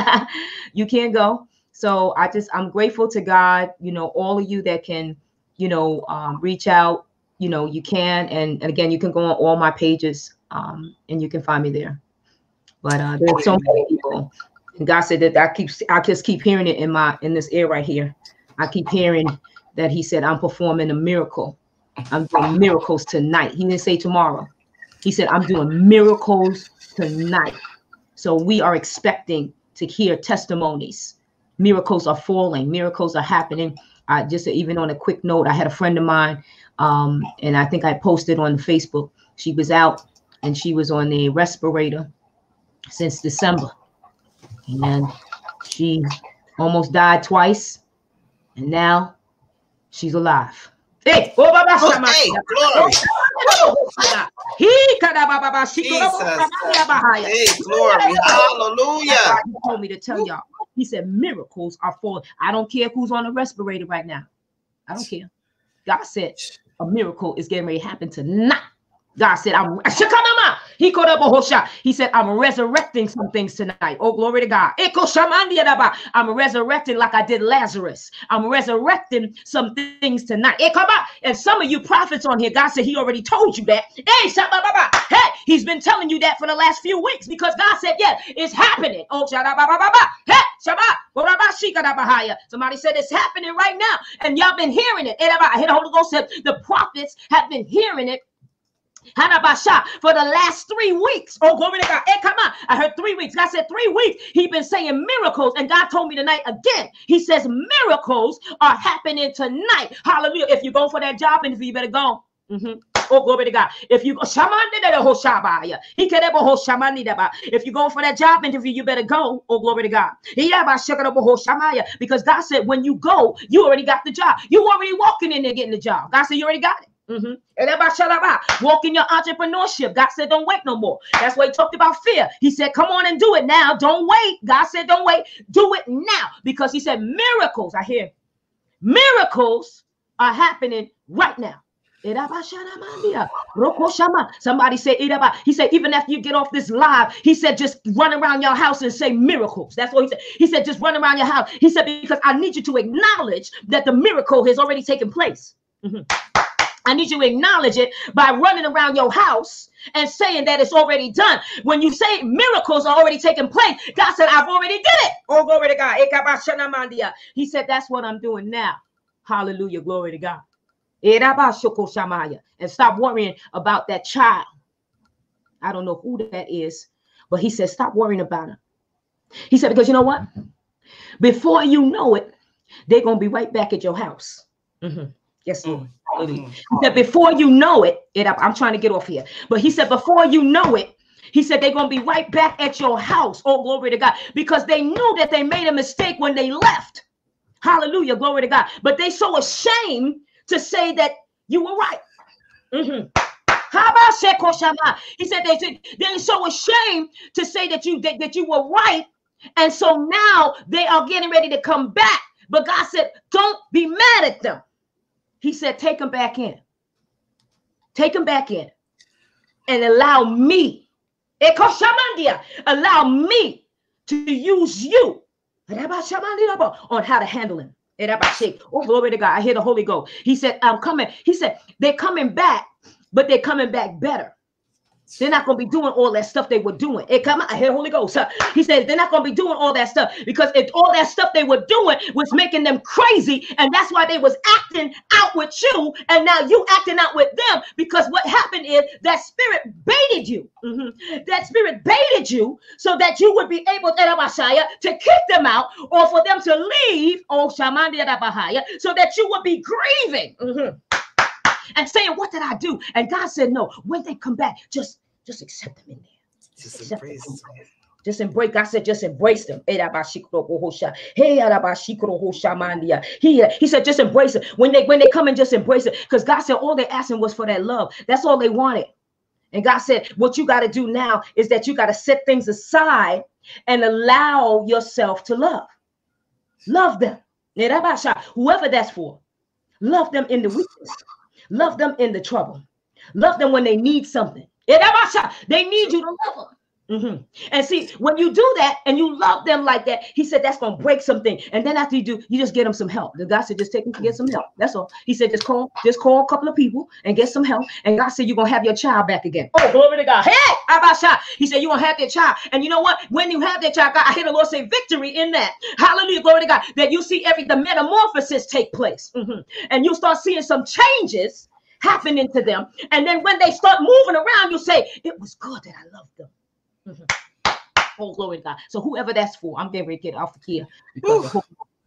You can't go. So I just I'm grateful to God. You know, all of you that can, you know, um, reach out. You know, you can, and, and again, you can go on all my pages. Um, and you can find me there. But uh, there's so many people, and God said that I keep, I just keep hearing it in my, in this ear right here. I keep hearing that He said I'm performing a miracle. I'm doing miracles tonight. He didn't say tomorrow. He said I'm doing miracles tonight. So we are expecting to hear testimonies. Miracles are falling. Miracles are happening. I just even on a quick note, I had a friend of mine, um, and I think I posted on Facebook. She was out. And she was on a respirator since December. And she almost died twice. And now she's alive. Hey, oh, Baba, Oh, hey, glory. He Baba, Jesus. Hey, glory. Hallelujah. He told me to tell y'all. He said miracles are falling. I don't care who's on a respirator right now. I don't care. God said a miracle is getting ready to happen tonight. God said, I'm he called up a whole shot. He said, I'm resurrecting some things tonight. Oh, glory to God. I'm resurrecting like I did Lazarus. I'm resurrecting some things tonight. And some of you prophets on here, God said he already told you that. Hey, he's been telling you that for the last few weeks because God said, yeah, it's happening. Oh, somebody said it's happening right now. And y'all been hearing it. I hear the Holy Ghost said the prophets have been hearing it for the last three weeks. Oh, glory to God. Hey, come on. I heard three weeks. God said three weeks. He's been saying miracles. And God told me tonight again. He says miracles are happening tonight. Hallelujah. If you go for that job interview, you better go. Mm-hmm. Oh, glory to God. If you go, if you go for that job interview, you better go. Oh, glory to God. Because God said when you go, you already got the job. You already walking in there getting the job. God said you already got it. Mm-hmm. Walk in your entrepreneurship. God said, don't wait no more. That's why he talked about fear. He said, come on and do it now. Don't wait. God said, don't wait. Do it now. Because he said, miracles, I hear miracles are happening right now. Somebody said, he said, even after you get off this live, he said, just run around your house and say miracles. That's what he said. He said, just run around your house. He said, because I need you to acknowledge that the miracle has already taken place. Mm-hmm. I need you to acknowledge it by running around your house and saying that it's already done. When you say miracles are already taking place, God said, I've already did it. Oh, glory to God. He said, that's what I'm doing now. Hallelujah. Glory to God. And stop worrying about that child. I don't know who that is, but he said, stop worrying about him. He said, because you know what? Before you know it, they're going to be right back at your house. Mm-hmm. Yes, Lord. Mm-hmm. He said, before you know it, it, I'm trying to get off here, but he said, before you know it, he said, they're going to be right back at your house. Oh, glory to God, because they knew that they made a mistake when they left. Hallelujah. Glory to God. But they so ashamed to say that you were right. Mm-hmm. He said, they, they're so ashamed to say that you, that, that you were right. And so now they are getting ready to come back. But God said, don't be mad at them. He said, take them back in. Take them back in. And allow me, allow me to use you on how to handle him. Oh, glory to God. I hear the Holy Ghost. He said, I'm coming. He said, they're coming back, but they're coming back better. They're not going to be doing all that stuff they were doing. It come out. I hear the Holy Ghost. He said they're not going to be doing all that stuff because if all that stuff they were doing was making them crazy, and that's why they was acting out with you, and now you acting out with them, because what happened is that spirit baited you. Mm-hmm. That spirit baited you so that you would be able to kick them out or for them to leave, oh, so that you would be grieving. Mm-hmm. And saying, what did I do? And God said, no, when they come back, just, just accept them in there. Just embrace them. Just embrace. God said, just embrace them. He, he said, just embrace it. When they when they come and just embrace it. Because God said all they're asking was for that love. That's all they wanted. And God said, what you got to do now is that you got to set things aside and allow yourself to love. Love them. Whoever that's for. Love them in the weakness. Love them in the trouble. Love them when they need something. They need you to love them. Mm-hmm. And see, when you do that and you love them like that, he said that's going to break something. And then after you do, you just get them some help. The God said, just take them to get some help. That's all. He said, just call, just call a couple of people and get some help. And God said, you're going to have your child back again. Oh, glory to God. Hey, Abasha. He said, you're going to have your child. And you know what? When you have that child, God, I hear the Lord say victory in that. Hallelujah. Glory to God. That you see every, the metamorphosis take place. Mm-hmm. And you start seeing some changes happening to them. And then when they start moving around, you say, it was good that I loved them. Mm-hmm. Oh, glory to God. So whoever that's for, I'm getting ready to get off of here.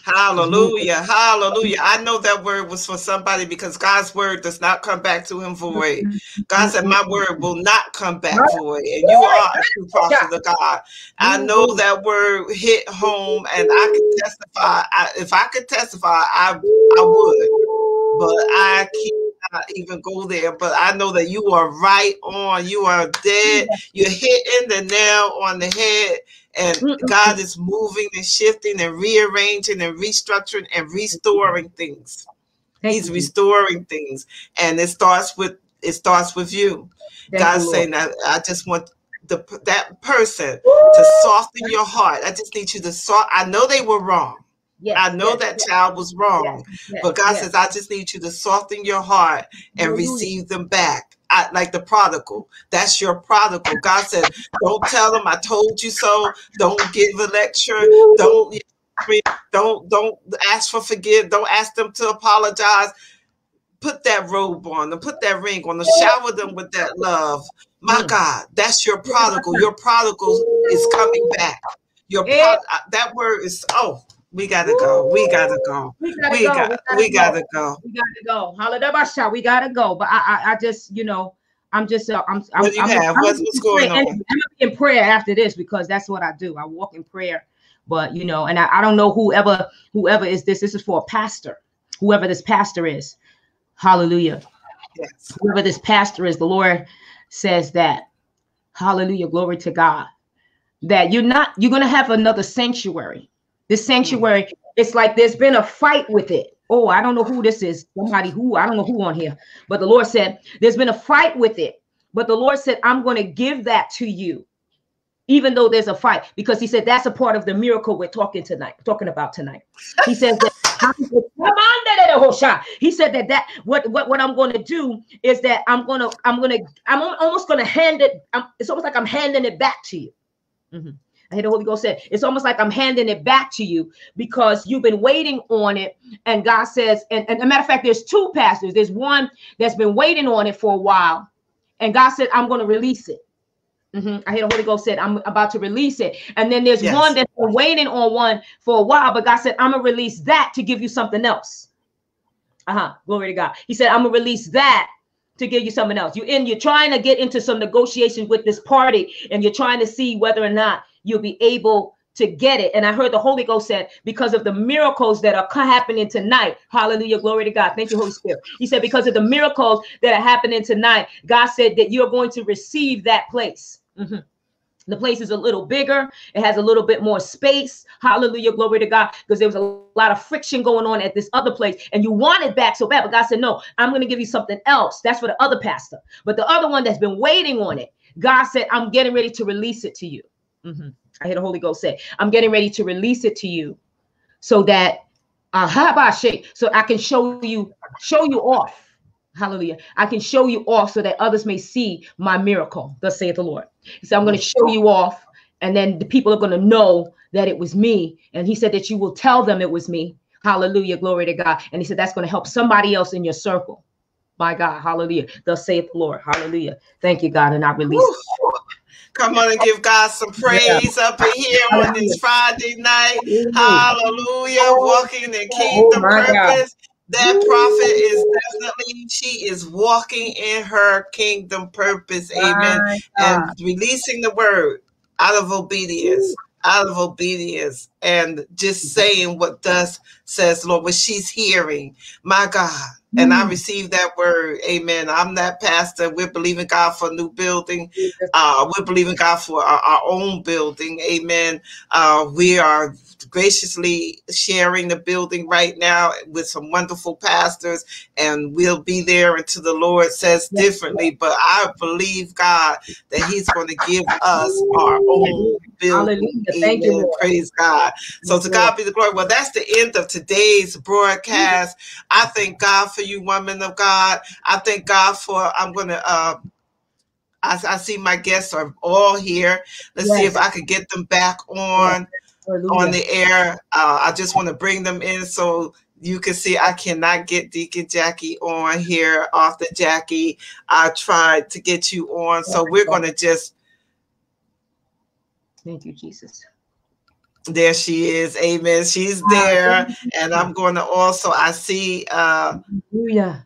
Hallelujah. Hallelujah. I know that word was for somebody because God's word does not come back to him void. God said, my word will not come back void. And you are a true prophet of God. I know that word hit home, and I could testify. I, if I could testify, I, I would. But I cannot even go there. But I know that you are right on. You are dead. You're hitting the nail on the head. And God is moving and shifting and rearranging and restructuring and restoring things. He's restoring things. And it starts with it starts with you. God's saying that I just want the that person to soften your heart. I just need you to soft. I know they were wrong. Yes, I know yes, that yes. child was wrong, yes, but God yes. says, I just need you to soften your heart and Hallelujah. Receive them back. I, like the prodigal. That's your prodigal. God said, don't tell them I told you so. Don't give a lecture. Don't, don't, don't ask for forgive. Don't ask them to apologize. Put that robe on them. Put that ring on them. Shower them with that love. My mm. God, that's your prodigal. Your prodigal is coming back. Your pro- that word is, oh, we gotta go. We gotta go. We gotta we go. Got, we gotta go. We gotta go. Hallelujah. We gotta go. But I, I, I just, you know, I'm just, uh, I'm, I'm, what do you I'm, have? I'm, what's, what's going on? I'm gonna be in prayer after this because that's what I do. I walk in prayer. But you know, and I, I don't know whoever, whoever is this. This is for a pastor. Whoever this pastor is. Hallelujah. Yes. Whoever this pastor is, the Lord says that. Hallelujah. Glory to God. That you're not. You're gonna have another sanctuary. This sanctuary, mm. it's like there's been a fight with it. Oh, I don't know who this is. Somebody who, I don't know who on here. But the Lord said, there's been a fight with it. But the Lord said, I'm going to give that to you, even though there's a fight. Because he said, that's a part of the miracle we're talking tonight, talking about tonight. He says that, he said that, that what, what, what I'm going to do is that I'm going to, I'm going to, I'm almost going to hand it. I'm, it's almost like I'm handing it back to you. Mm-hmm. I hear the Holy Ghost said, it's almost like I'm handing it back to you because you've been waiting on it. And God says, and, and a matter of fact, there's two pastors. There's one that's been waiting on it for a while. And God said, I'm going to release it. Mm-hmm. I hear the Holy Ghost said, I'm about to release it. And then there's yes. one that's been waiting on one for a while. But God said, I'm going to release that to give you something else. Uh-huh. Glory to God. He said, I'm going to release that to give you something else. You're in, you're trying to get into some negotiations with this party, and you're trying to see whether or not you'll be able to get it. And I heard the Holy Ghost said, because of the miracles that are happening tonight, hallelujah, glory to God. Thank you, Holy Spirit. He said, because of the miracles that are happening tonight, God said that you're going to receive that place. Mm-hmm. The place is a little bigger. It has a little bit more space. Hallelujah. Glory to God. Because there was a lot of friction going on at this other place. And you want it back so bad. But God said, no, I'm going to give you something else. That's for the other pastor. But the other one that's been waiting on it, God said, I'm getting ready to release it to you. Mm-hmm. I hear the Holy Ghost say, I'm getting ready to release it to you so that uh, so I can show you, show you off. Hallelujah. I can show you off so that others may see my miracle, thus saith the Lord. He said, I'm going to show you off, and then the people are going to know that it was me. And he said that you will tell them it was me. Hallelujah. Glory to God. And he said, that's going to help somebody else in your circle. My God. Hallelujah. Thus saith the Lord. Hallelujah. Thank you, God. And I release it. Come on and give God some praise yeah. up in here on this Friday night. Hallelujah. Walking in kingdom oh purpose. God. That prophet is definitely, she is walking in her kingdom purpose. Amen. And releasing the word out of obedience, out of obedience, and just saying what thus says Lord, what she's hearing. My God. And I received that word. Amen. I'm that pastor. We're believing God for a new building. Uh, we're believing God for our, our own building. Amen. Uh, we are graciously sharing the building right now with some wonderful pastors, and we'll be there until the Lord says differently. But I believe God that he's going to give us our own building. Thank you, Lord. Praise God. So to God be the glory. Well, that's the end of today's broadcast. I thank God for you, woman of God. I thank God for, I'm going to, uh, I, I see my guests are all here. Let's yes. see if I could get them back on. Yes. on the air. Uh, I just want to bring them in so you can see I cannot get Deacon Jackie on here off the Jackie. I tried to get you on. So we're going to just. Thank you, Jesus. There she is. Amen. She's there. And I'm going to also, I see, uh, Hallelujah.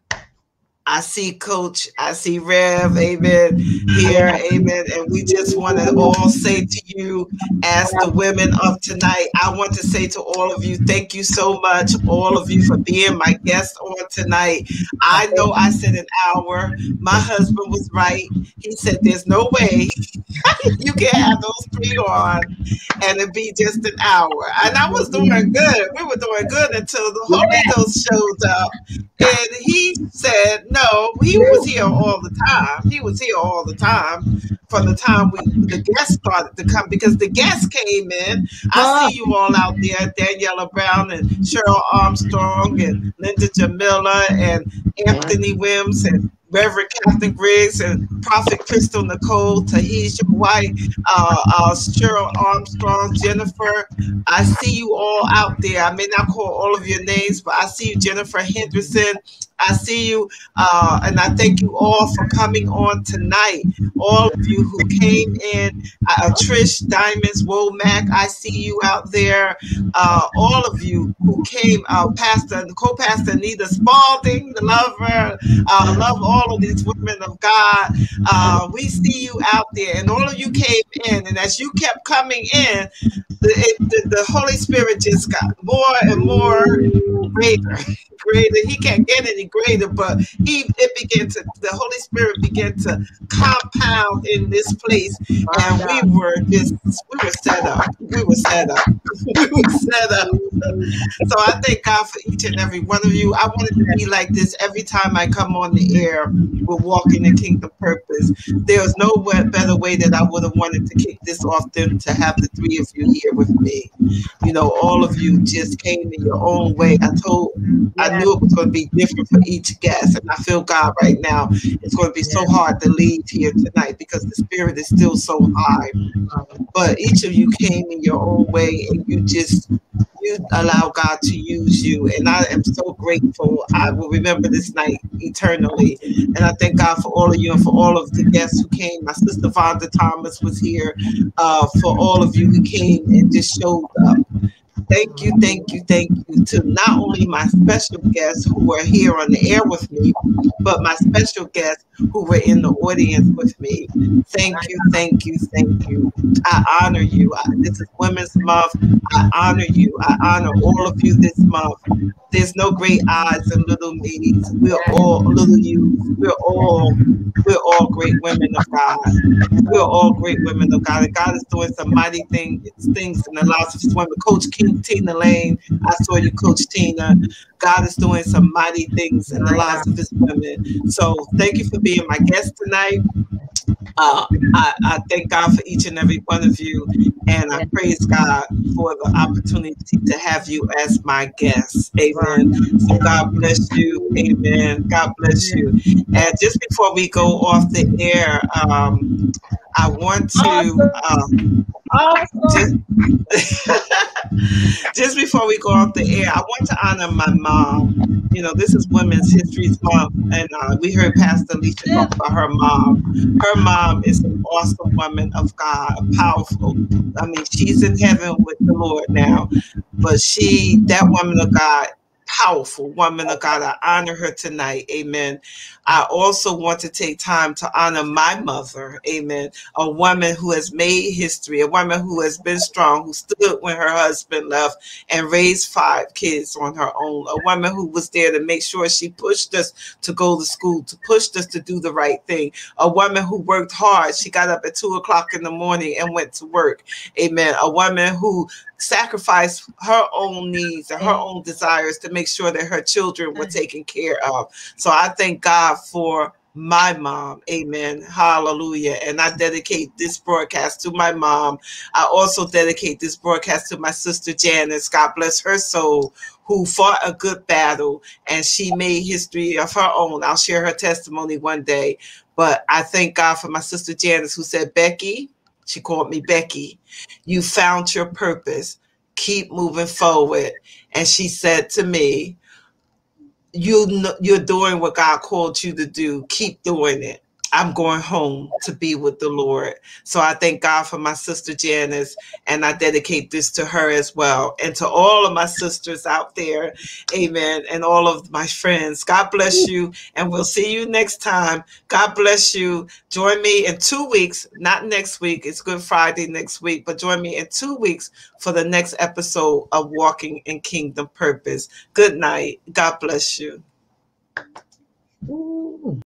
I see Coach, I see Rev, amen, here, amen. And we just want to all say to you, as the women of tonight, I want to say to all of you, thank you so much, all of you, for being my guests on tonight. I know I said an hour. My husband was right. He said, there's no way you can have those three on and it be just an hour. And I was doing good. We were doing good until the Holy Ghost showed up. And he said, no, he was here all the time. He was here all the time from the time we the guests started to come, because the guests came in. I see you all out there, Daniela Brown and Cheryl Armstrong and Linda Jamila and Anthony Wims and Reverend Captain Griggs and Prophet Crystal Nicole, Tahisha White, uh, uh, Cheryl Armstrong, Jennifer. I see you all out there. I may not call all of your names, but I see you, Jennifer Henderson. I see you, uh, and I thank you all for coming on tonight. All of you who came in, uh, Trish, Diamonds, Womack, I see you out there. Uh, all of you who came, uh, Pastor, co-pastor Anita Spalding, the lover, uh, love all of these women of God. Uh, we see you out there, and all of you came in, and as you kept coming in, the, it, the, the Holy Spirit just got more and more greater. Greater. He can't get any greater, but he it began to the Holy Spirit began to compound in this place, and we were just we were set up. We were set up. We were set up. So I thank God for each and every one of you. I want it to be like this every time I come on the air. We're walking in kingdom purpose. There's no better way that I would have wanted to kick this off than to have the three of you here with me. You know, all of you just came in your own way. I told, I knew it was going to be different for each guest, and I feel God right now. It's going to be so hard to leave here tonight because the spirit is still so high. But each of you came in your own way, and you just you allow God to use you, and I am so grateful. I will remember this night eternally, and I thank God for all of you and for all of the guests who came. My sister Vonda Thomas was here, uh, for all of you who came and just showed up. Thank you, thank you, thank you to not only my special guests who were here on the air with me, but my special guests who were in the audience with me. Thank you, thank you, thank you. I honor you. I, this is Women's Month. I honor you. I honor all of you this month. There's no great odds and little me's. We're all little yous. We're all we're all great women of God. We're all great women of God. And God is doing some mighty things, things in the lives of his women. Coach King, Tina Lane, I saw you, Coach Tina. God is doing some mighty things in the lives of his women. So thank you for being my guest tonight. Uh, I, I thank God for each and every one of you, and I praise God for the opportunity to have you as my guest. Amen. So God bless you. Amen. God bless you. And just before we go off the air, um, I want to um, just, just before we go off the air, I want to honor my mom. You know, this is Women's History Month, and uh, we heard Pastor Alicia talk about her mom. Her mom is an awesome woman of God, powerful. I mean, she's in heaven with the Lord now, but she, that woman of God, powerful woman of God. I honor her tonight. Amen. I also want to take time to honor my mother. Amen. A woman who has made history, a woman who has been strong, who stood when her husband left and raised five kids on her own. A woman who was there to make sure she pushed us to go to school, to push us to do the right thing. A woman who worked hard. She got up at two o'clock in the morning and went to work. Amen. A woman who sacrificed her own needs and her own desires to make sure that her children were taken care of. So I thank God for my mom. Amen. Hallelujah. And I dedicate this broadcast to my mom. I also dedicate this broadcast to my sister Janice. God bless her soul, who fought a good battle and she made history of her own. I'll share her testimony one day. But I thank God for my sister Janice, who said, Becky, she called me Becky, you found your purpose. Keep moving forward. And she said to me, you, you're doing what God called you to do. Keep doing it. I'm going home to be with the Lord. So I thank God for my sister Janice, and I dedicate this to her as well, and to all of my sisters out there. Amen. And all of my friends. God bless you, and we'll see you next time. God bless you. Join me in two weeks, not next week. It's Good Friday next week, but join me in two weeks for the next episode of Walking in Kingdom Purpose. Good night. God bless you. Ooh.